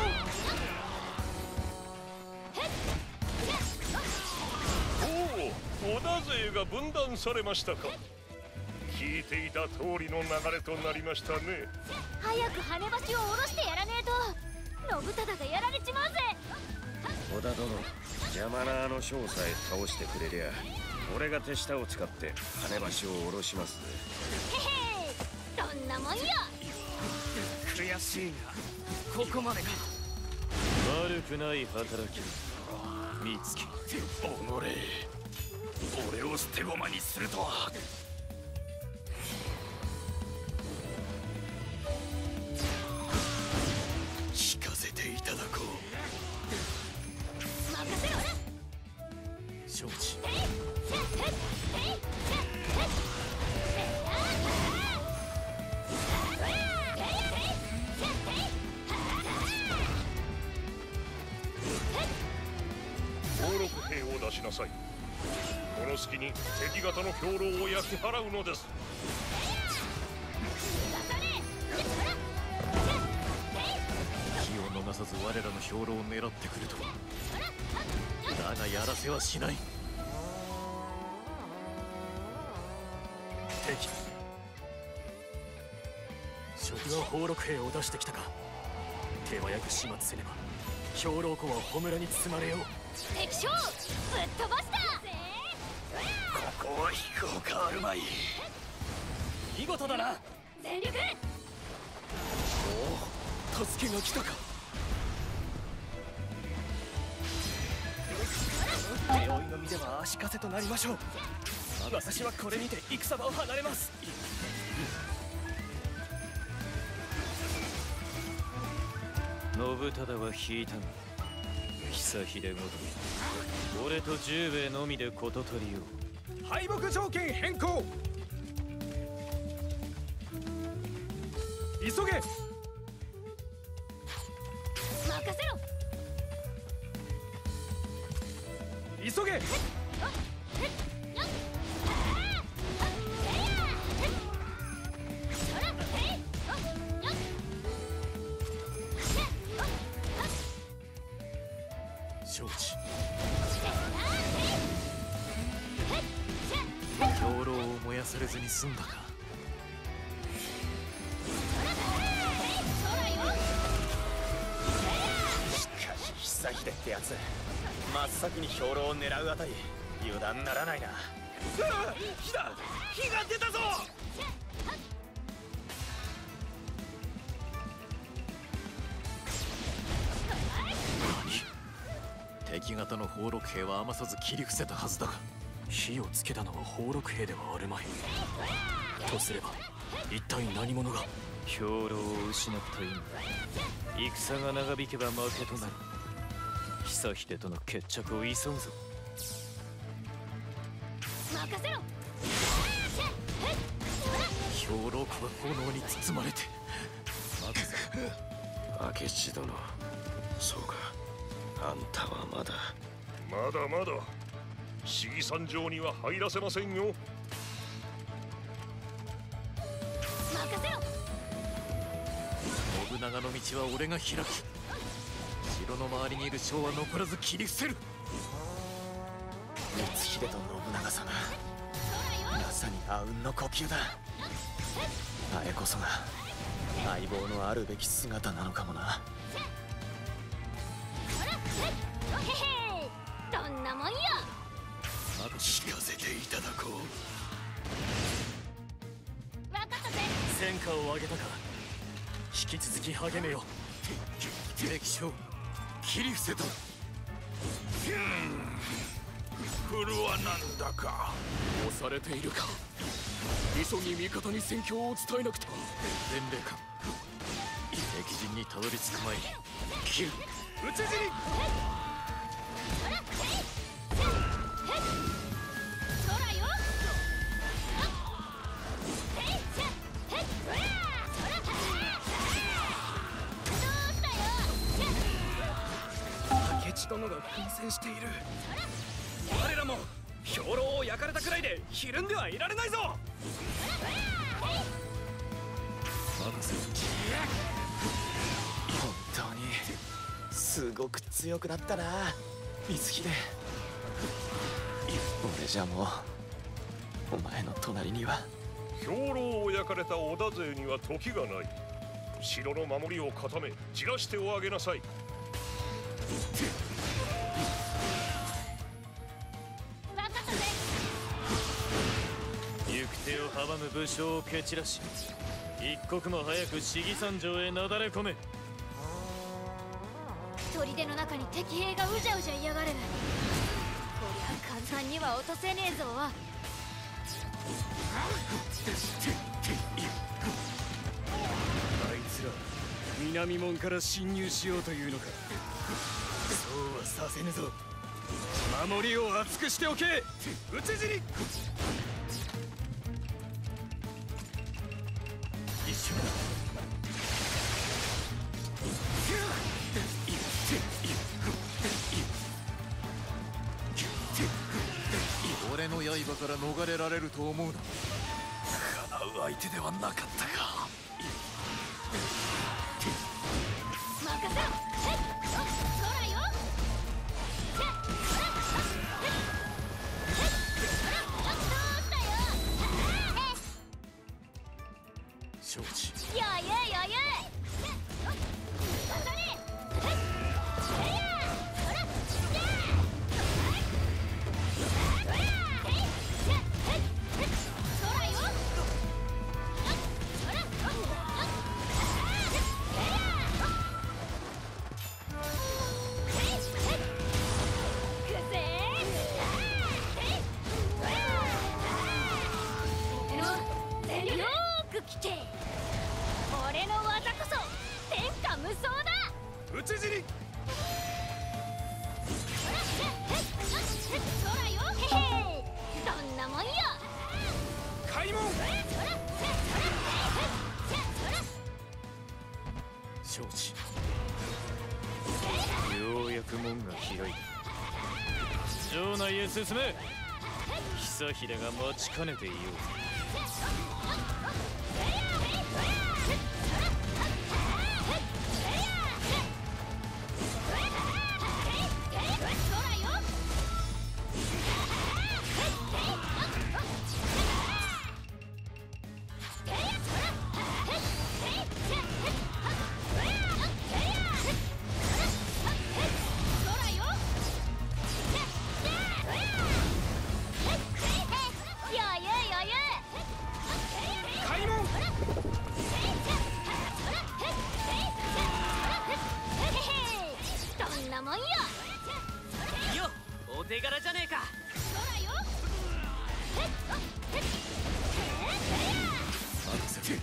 おお、織田勢が分断されましたか。聞いていた通りの流れとなりましたね。 早く跳ね橋を下ろしてやらねえと信忠がやられちまうぜ。 織田殿、邪魔なあの将さえ倒してくれりゃ、俺が手下を使って跳ね橋を下ろしますぜ。 へへ、どんなもんよ。 悔しいがここまでか。 悪くない働き美月。 おのれ、俺を捨て駒にするとは。聞かせていただこう。 任せろ。 承知。 登録兵を出しなさい。この隙に敵方の兵糧を焼き払うのです。 火を飲なさず我らの兵糧を狙ってくるとは。だがやらせはしない。 敵職が宝禄兵を出してきたか。手早く始末せねば兵糧庫は焔に包まれよう。 敵将ぶっ飛ばした。 ここは飛行かあるまい。見事だな。 全力。 おお、助けが来たか。手負いの身では足かせとなりましょう。私はこれにて戦場を離れます。 信忠は引いたが久秀ごと俺と十兵衛のみで事足りよう。 敗北条件変更。急げ。 任せろ。 急げ。 承知。兵糧を燃やされずに済んだか。 しかし久秀ってやつ真っ先に兵糧を狙うあたり油断ならないな。 火だ、火が出たぞ。 敵方の宝禄兵は余さず切り伏せたはずだが。 火をつけたのは宝禄兵ではあるまい。とすれば一体何者が。 兵糧を失った今戦が長引けば負けとなる。久秀との決着を急ぐぞ。 任せろ。 兵糧庫は炎に包まれて。 明智殿、そうか、あんたはまだ。 まだまだ市議山城には入らせませんよ。 任せろ。 信長の道は俺が開く。城の周りにいる将は残らず切り伏せる。 光秀と信長様、まさにあうんの呼吸だ。あれこそが相棒のあるべき姿なのかもな。 へへ、どんなもんよ。 聞かせていただこう。 分かったぜ。 戦果を上げたか。引き続き励めよ。 敵将切り伏せた。 来るはなんだか。 押されているか。急ぎ味方に戦況を伝えなくては。 伝令官、敵陣にたどり着く前に切る。 討ち死に。明智殿が奮戦している。我らも兵糧を焼かれたくらいでひるんではいられないぞ。 本当にすごく強くなったな光秀。俺じゃもうお前の隣には。 兵糧を焼かれた織田勢には時がない。城の守りを固め散らしておあげなさい。 分かったぜ。 行く手を阻む武将を蹴散らし一刻も早く市議山城へなだれ込め。 砦の中に敵兵がうじゃうじゃいやがる。こりゃ簡単には落とせねえぞ。 あいつら南門から侵入しようというのか。そうはさせぬぞ。守りを厚くしておけ。討ち死に。一緒だ。 俺の刃から逃れられると思うな。叶う相手ではなかったか。 任せろ。 承知。 余裕余裕。俺の技こそ天下無双だ。 討ち死に。 そらよ、へへ、どんなもんよ。 開門。 承知。 ようやく門が開いた。城内へ進め。久秀が待ちかねていよう。 手柄じゃねえか。 任せて。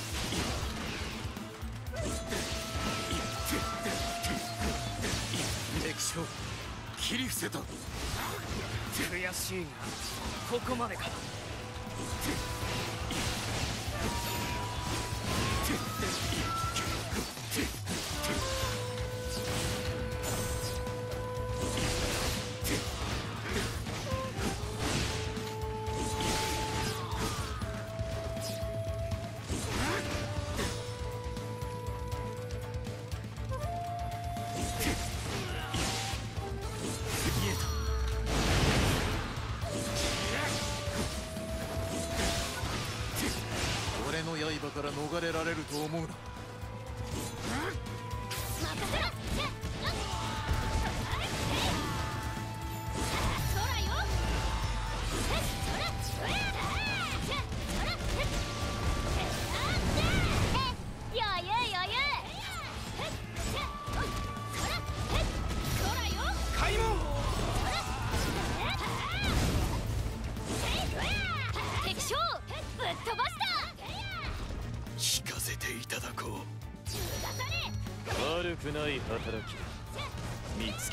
敵将切り伏せた。 悔しいがここまでか。 俺の刃から逃れられると思うな。 聞かせていただこう。 悪くない働き見つけ。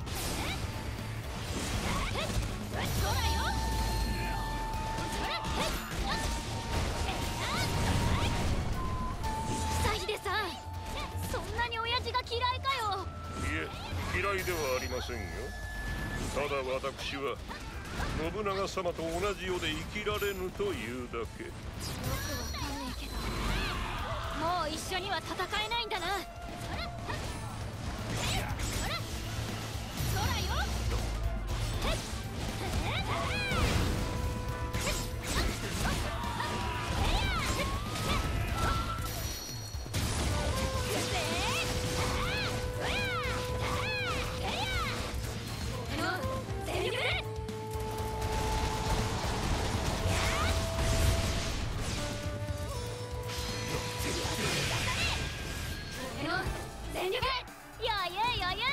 久秀さん、そんなに親父が嫌いかよ。 いえ、嫌いではありませんよ。ただ私は信長様と同じ世で生きられぬというだけ。 よくわかんねえけど、もう一緒には戦えないんだな。全力。余裕余裕。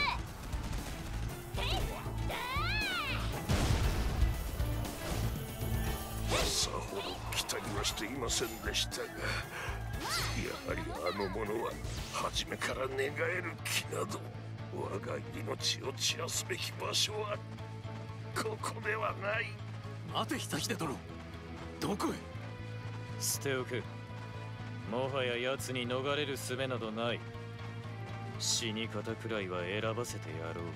さほど期待はしていませんでしたが、やはりあの者は初めから願える気など、我が命を散らすべき場所はここではない。 待て久秀殿、どこへ。 捨ておく。もはや奴に逃れる術などない。死に方くらいは選ばせてやろう。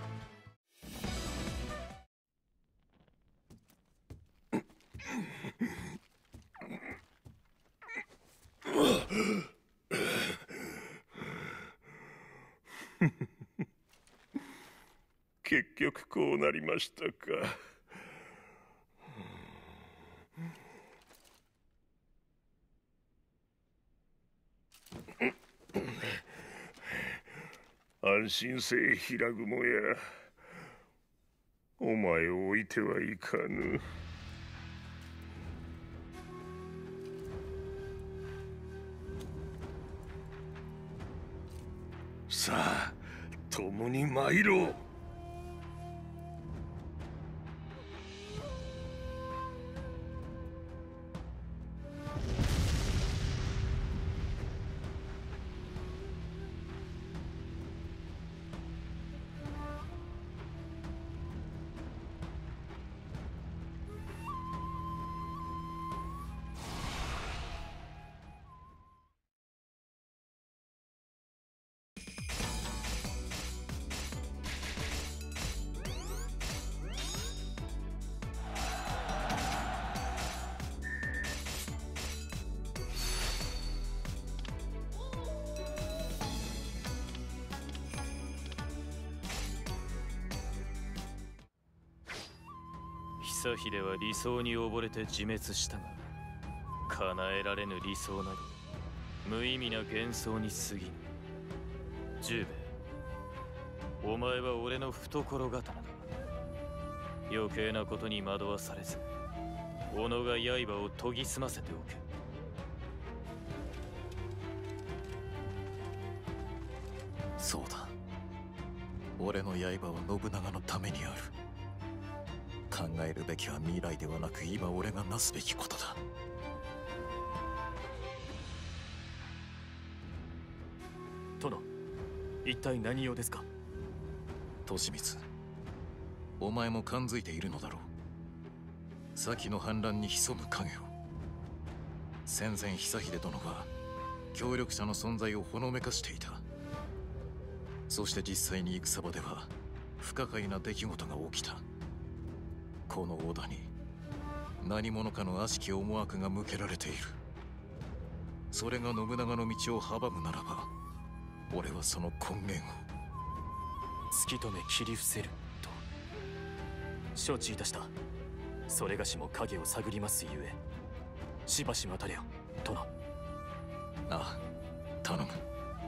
結局こうなりましたか。 安心せえ平雲や。お前を置いてはいかぬ。さあ共に参ろう。 久秀は理想に溺れて自滅したが、叶えられぬ理想など無意味な幻想に過ぎぬ。十兵衛、お前は俺の懐刀だ。余計なことに惑わされず、己が刃を研ぎ澄ませておけ。 そうだ、俺の刃は信長のためにある。考えるべきは未来ではなく今俺がなすべきことだ。 殿、一体何用ですか？ 利光、お前も感づいているのだろう。先の反乱に潜む影を。戦前久秀殿は協力者の存在をほのめかしていた。そして実際に戦場では不可解な出来事が起きた。この織田に何者かの悪しき思惑が向けられている。それが信長の道を阻むならば、俺はその根源を突き止め切り伏せると。承知いたした。それがしも影を探りますゆえ、しばし待たれよ、殿。 ああ、頼む。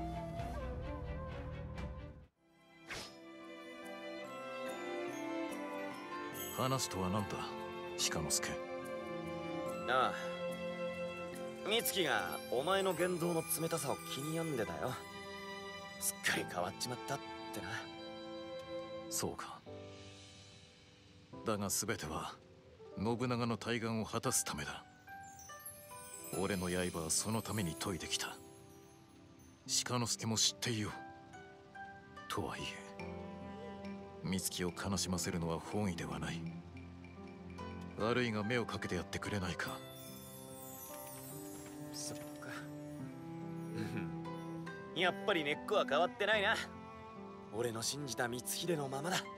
話とは何だ、鹿之助。 ああ、美月がお前の言動の冷たさを気に病んでたよ。すっかり変わっちまったってな。 そうか。だが全ては信長の大願を果たすためだ。俺の刃はそのために研いできた。鹿之助も知っていよう。とはいえ美月を悲しませるのは本意ではない。あるいが目をかけてやってくれないか。 そっか。やっぱり根っこは変わってないな。俺の信じた光秀のままだ。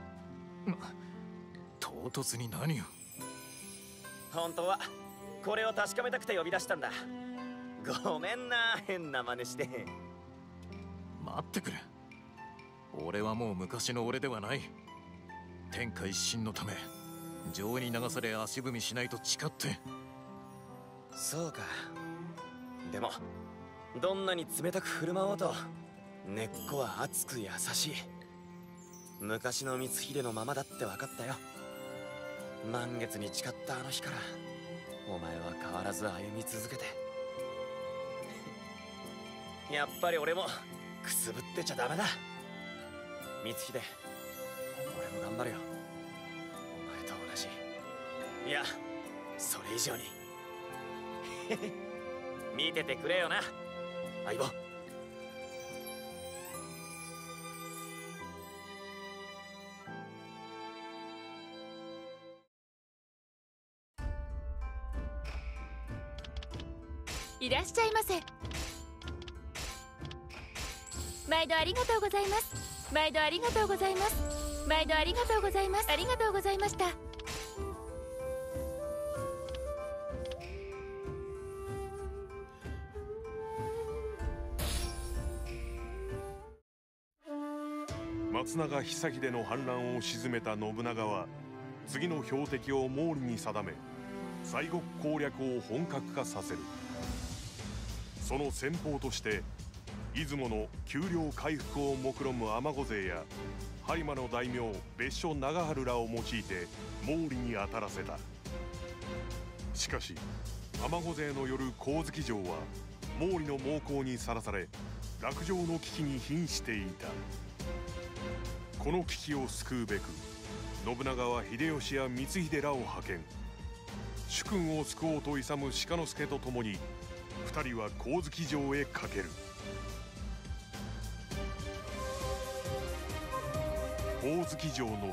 唐突に何を。 本当はこれを確かめたくて呼び出したんだ。ごめんな、変な真似して。 待ってくれ。俺はもう昔の俺ではない。天下一新のため情に流され足踏みしないと誓って。 そうか。でもどんなに冷たく振る舞おうと根っこは熱く優しい。昔の光秀のままだって分かったよ。満月に誓ったあの日からお前は変わらず歩み続けて。やっぱり俺もくすぶってちゃダメだ。光秀、俺も頑張るよ。お前と同じ、いやそれ以上に。見ててくれよな、相棒。 いらっしゃいませ。毎度ありがとうございます。毎度ありがとうございます。毎度ありがとうございます。ありがとうございました。 松永久秀の反乱を鎮めた信長は次の標的を毛利に定め、西国攻略を本格化させる。その先鋒として出雲の丘陵回復を目論む尼子勢や播磨の大名別所長春らを用いて毛利に当たらせた。しかし尼子勢のよる光月城は毛利の猛攻にさらされ落城の危機に瀕していた。この危機を救うべく信長は秀吉や光秀らを派遣。主君を救おうと勇む鹿之助と共に二人は光月城へかける。光月城の戦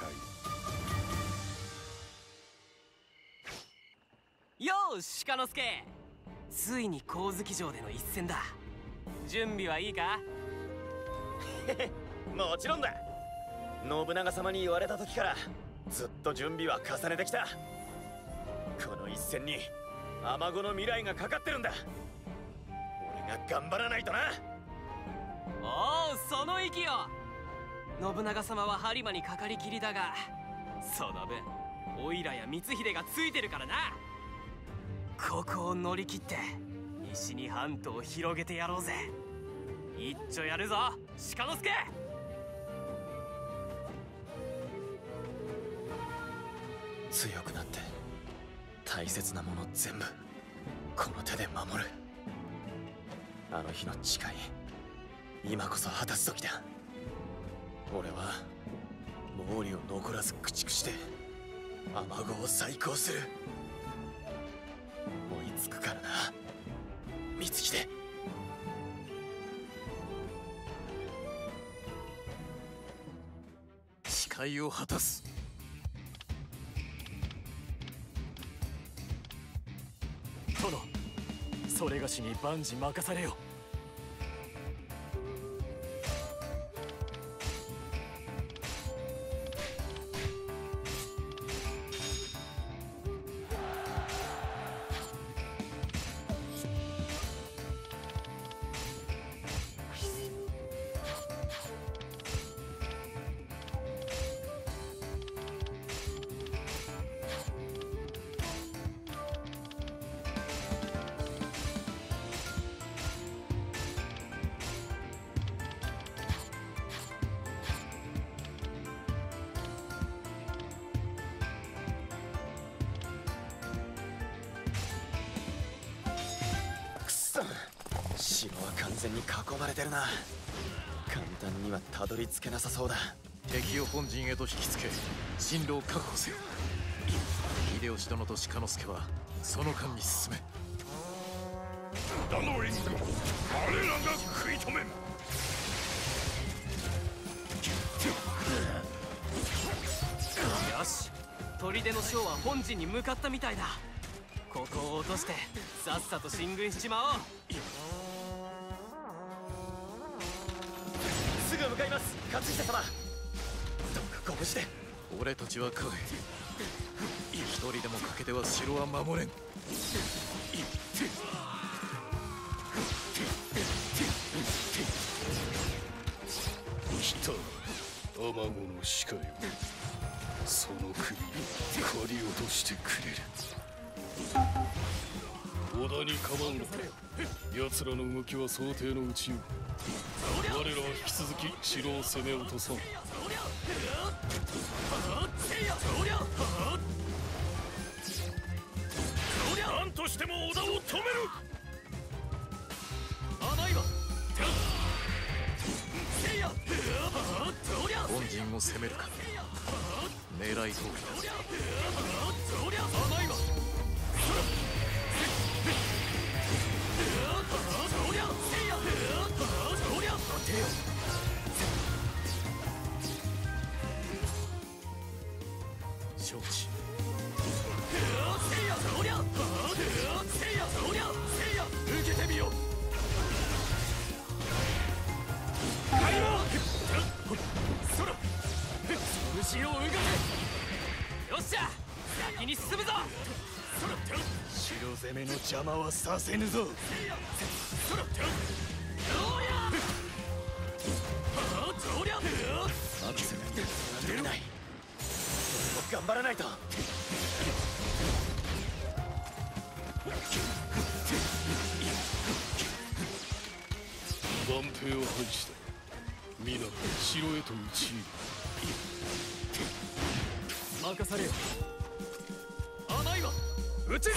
い。よーし鹿之助、ついに光月城での一戦だ。準備はいいか？ もちろんだ。信長様に言われた時からずっと準備は重ねてきた。この一戦に尼子の未来がかかってるんだ。俺が頑張らないとな。 おお、その意気よ。信長様は播磨にかかりきりだが、その分オイラや光秀がついてるからな。ここを乗り切って西に半島を広げてやろうぜ。一丁やるぞ鹿之助。 強くなって大切なもの全部この手で守る。あの日の誓い、今こそ果たす時だ。俺は毛利を残らず駆逐して尼子を再興する。追いつくからな光秀。 誓いを果たす。 殿、それがしに万事任されよ。 城は完全に囲まれてるな。簡単にはたどり着けなさそうだ。 敵を本陣へと引きつけ進路を確保せよ。秀吉殿と鹿之助はその間に進め。 ダノリング、我らが食い止めん。 よし、砦の将は本陣に向かったみたいだ。ここを落としてさっさと進軍しちまおう。 すぐ向かいます、勝秀様。どうかご無事で。 俺たちは影。一人でもかけては城は守れん。 来た、尼子の鹿よ。その首刈り落としてくれる。織田に構うのか。奴らの動きは想定のうちよ。我らは引き続き城を攻め落とそう。 何としても織田を止める。 甘いわ。 本陣を攻めるか。狙い通りだ。 甘いわ。 承知。 受けてみよう。後ろをうがて。よっしゃ、先に進むぞ。 城攻めの邪魔はさせぬぞ。 アクセル出れない。頑張らないと。 万兵を排した。皆城へと討ち入る。 任されよ。甘いわ討ち死に。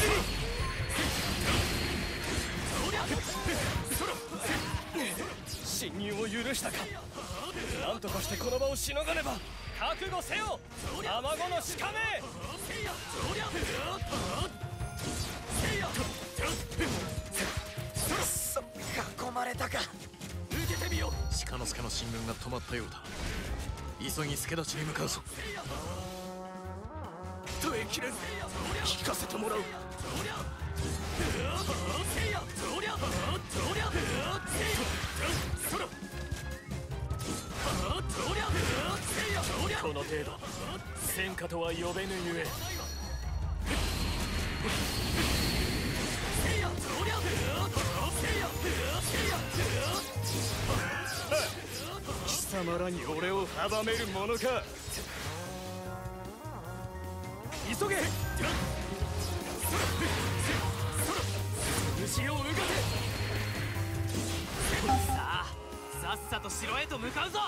侵入を許したか。なんとかしてこの場をしのがねば。覚悟せよ卵の鹿め。 そ囲まれたか。 受けてみよ。 鹿之助の進軍が止まったようだ。急ぎ助太刀に向かうぞ。 耐えきれず聞かせてもらう。 この程度戦果とは呼べぬゆえ。 貴様らに俺を阻めるものか。急げ。牛をうがて。さあさっさと城へと向かうぞ。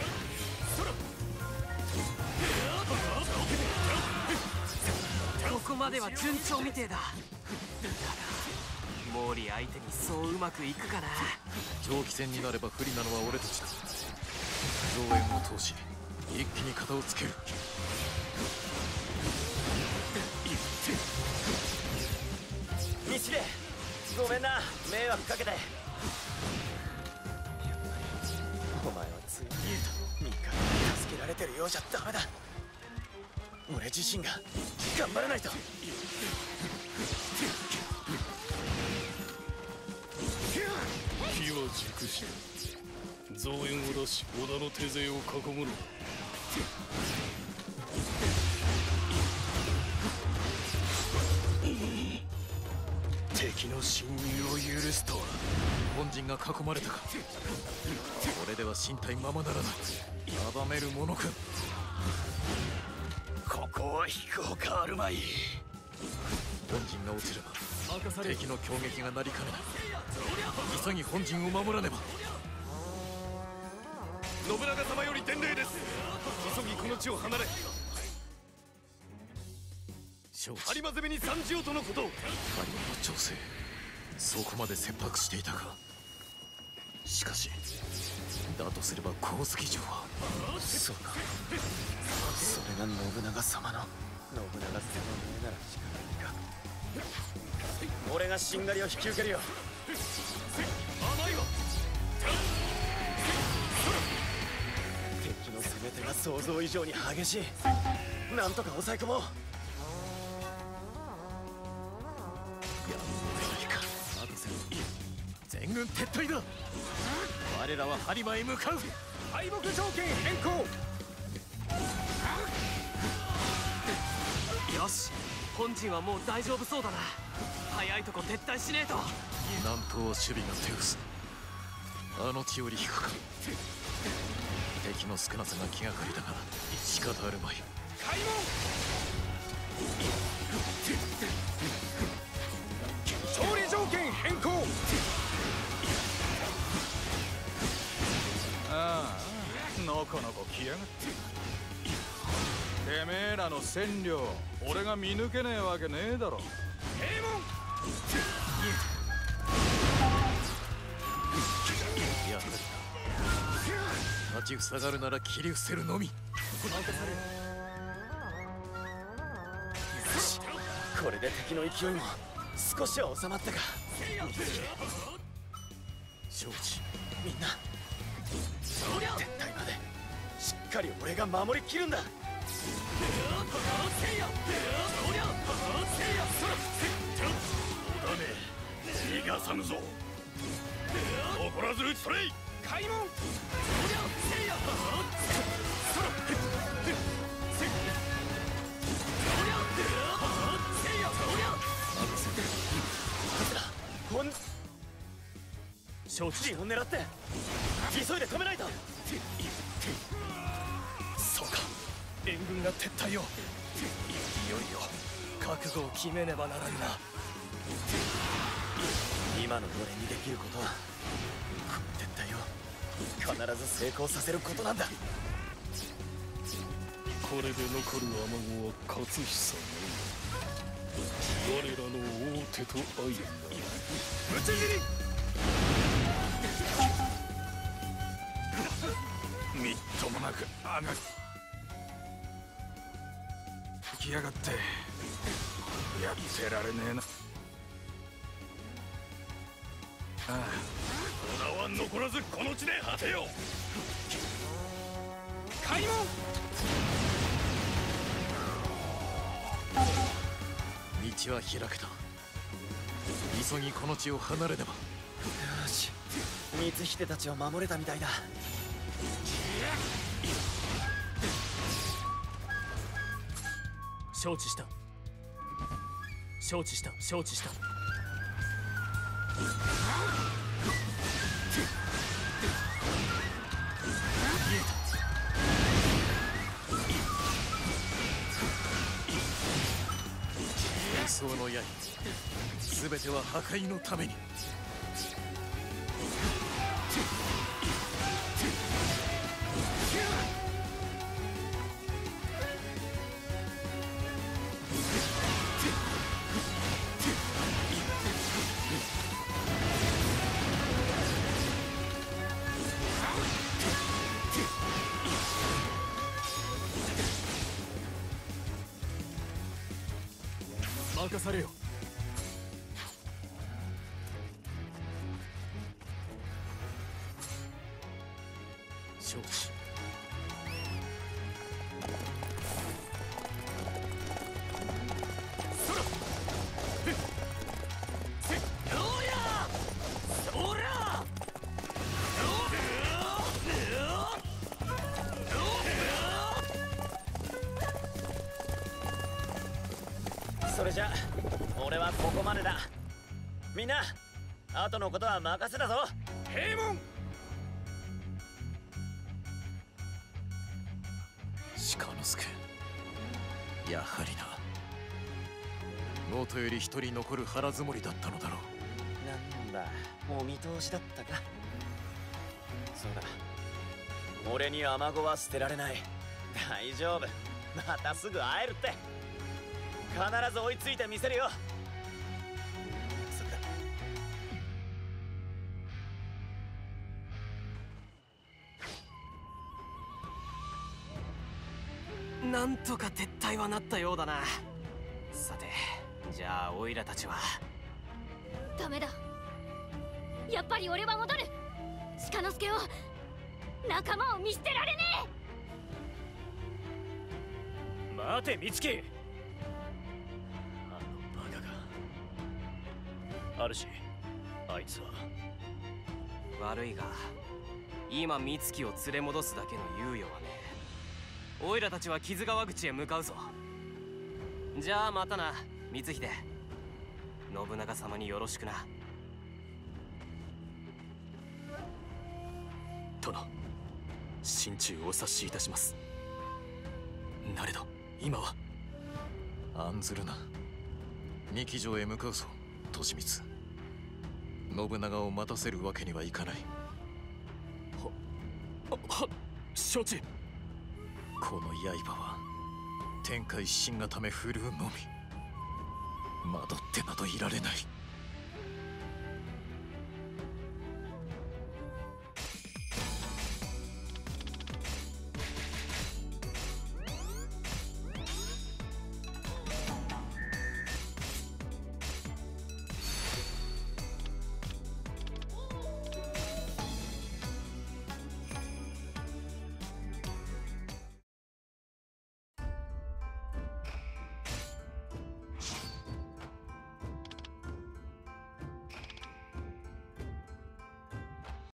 ここまでは順調みてえだ。だが毛利相手にそううまくいくかな。 長期戦になれば不利なのは俺たちだ。増援を通し一気に肩をつける。 西毛、ごめんな迷惑かけて。お前はついにミカに助けられてるようじゃダメだ。俺自身が頑張らないと。 機は熟した。増援を出し織田の手勢を囲むの。 敵の侵入を許すとは。 本陣が囲まれたか。これでは身体ままならない。阻めるものか。 ここは引くほかあるまい。 本陣が落ちれば敵の攻撃がなりかねない。急ぎ本陣を守らねば。 信長様より伝令です。急ぎこの地を離れ。 承知。 播磨攻めに参じようとのこと。 播磨の調整そこまで切迫していたか。しかしだとすれば光月城は。 そうか、それが信長様の。信長様の命なら仕方ないか。俺がしんがりを引き受けるよ。 甘いわ。 敵の攻め手が想像以上に激しい。なんとか抑え込もう。 全軍撤退だ。我らは播磨へ向かう。 敗北条件変更。よし、本陣はもう大丈夫そうだな。早いとこ撤退しねえと。 南東は守備が手薄。あの地より引くか。敵の少なさが気がかりだが仕方あるまい。 開門。勝利条件変更。 ああ、のこのこ来やがって。てめえらの占領俺が見抜けねえわけねえだろ。 閉門。 やはりだ。立ちふさがるなら切り伏せるのみ。 よし、これで敵の勢いも少しは収まったか。 承知。 みんな撤退までしっかり俺が守りきるんだ。 逃がさぬぞ。怒らず撃ち取れ。 開門。 本承知。 陣を狙って急いで止めないと。 そうか、援軍が撤退を。いよいよ覚悟を決めねばならんな。 今の俺にできることはこの撤退を必ず成功させることなんだ。 これで残るアマゴは勝久のみ。我らの王手と相なり。 無知斬りみっともなくあがきやがってやってられねえな。ああ、 名は残らずこの地で果てよ。 開門。 道は開けた。急ぎこの地を離れねば。 よし、光秀たちを守れたみたいだ。 承知した。承知した承知した。理想の刃、すべては破壊のために。任されよ。承知。 それじゃ俺はここまでだ。みんな後のことは任せだぞ。 閉門。 鹿之助、やはりな。元より一人残る腹積もりだったのだろう。 なんだ、もう見通しだったか。そうだ、俺にアマゴは捨てられない。大丈夫、またすぐ会えるって。必ず追いついてみせるよ。それだ。なんとか撤退はなったようだな。さて、じゃあオイラたちは。 ダメだ、やっぱり俺は戻る。鹿之助を、仲間を見捨てられねえ。待て美月。主、あいつは悪いが今美月を連れ戻すだけの猶予はねえ。オイラたちは木津川口へ向かうぞ。じゃあまたな光秀。信長様によろしくな。 殿、心中お察しいたします。なれど今は案ずるな。二木城へ向かうぞ利光。信長を待たせるわけにはいかない。 は、は、承知。 この刃は天下一心がため振るうのみ。惑ってなどいられない。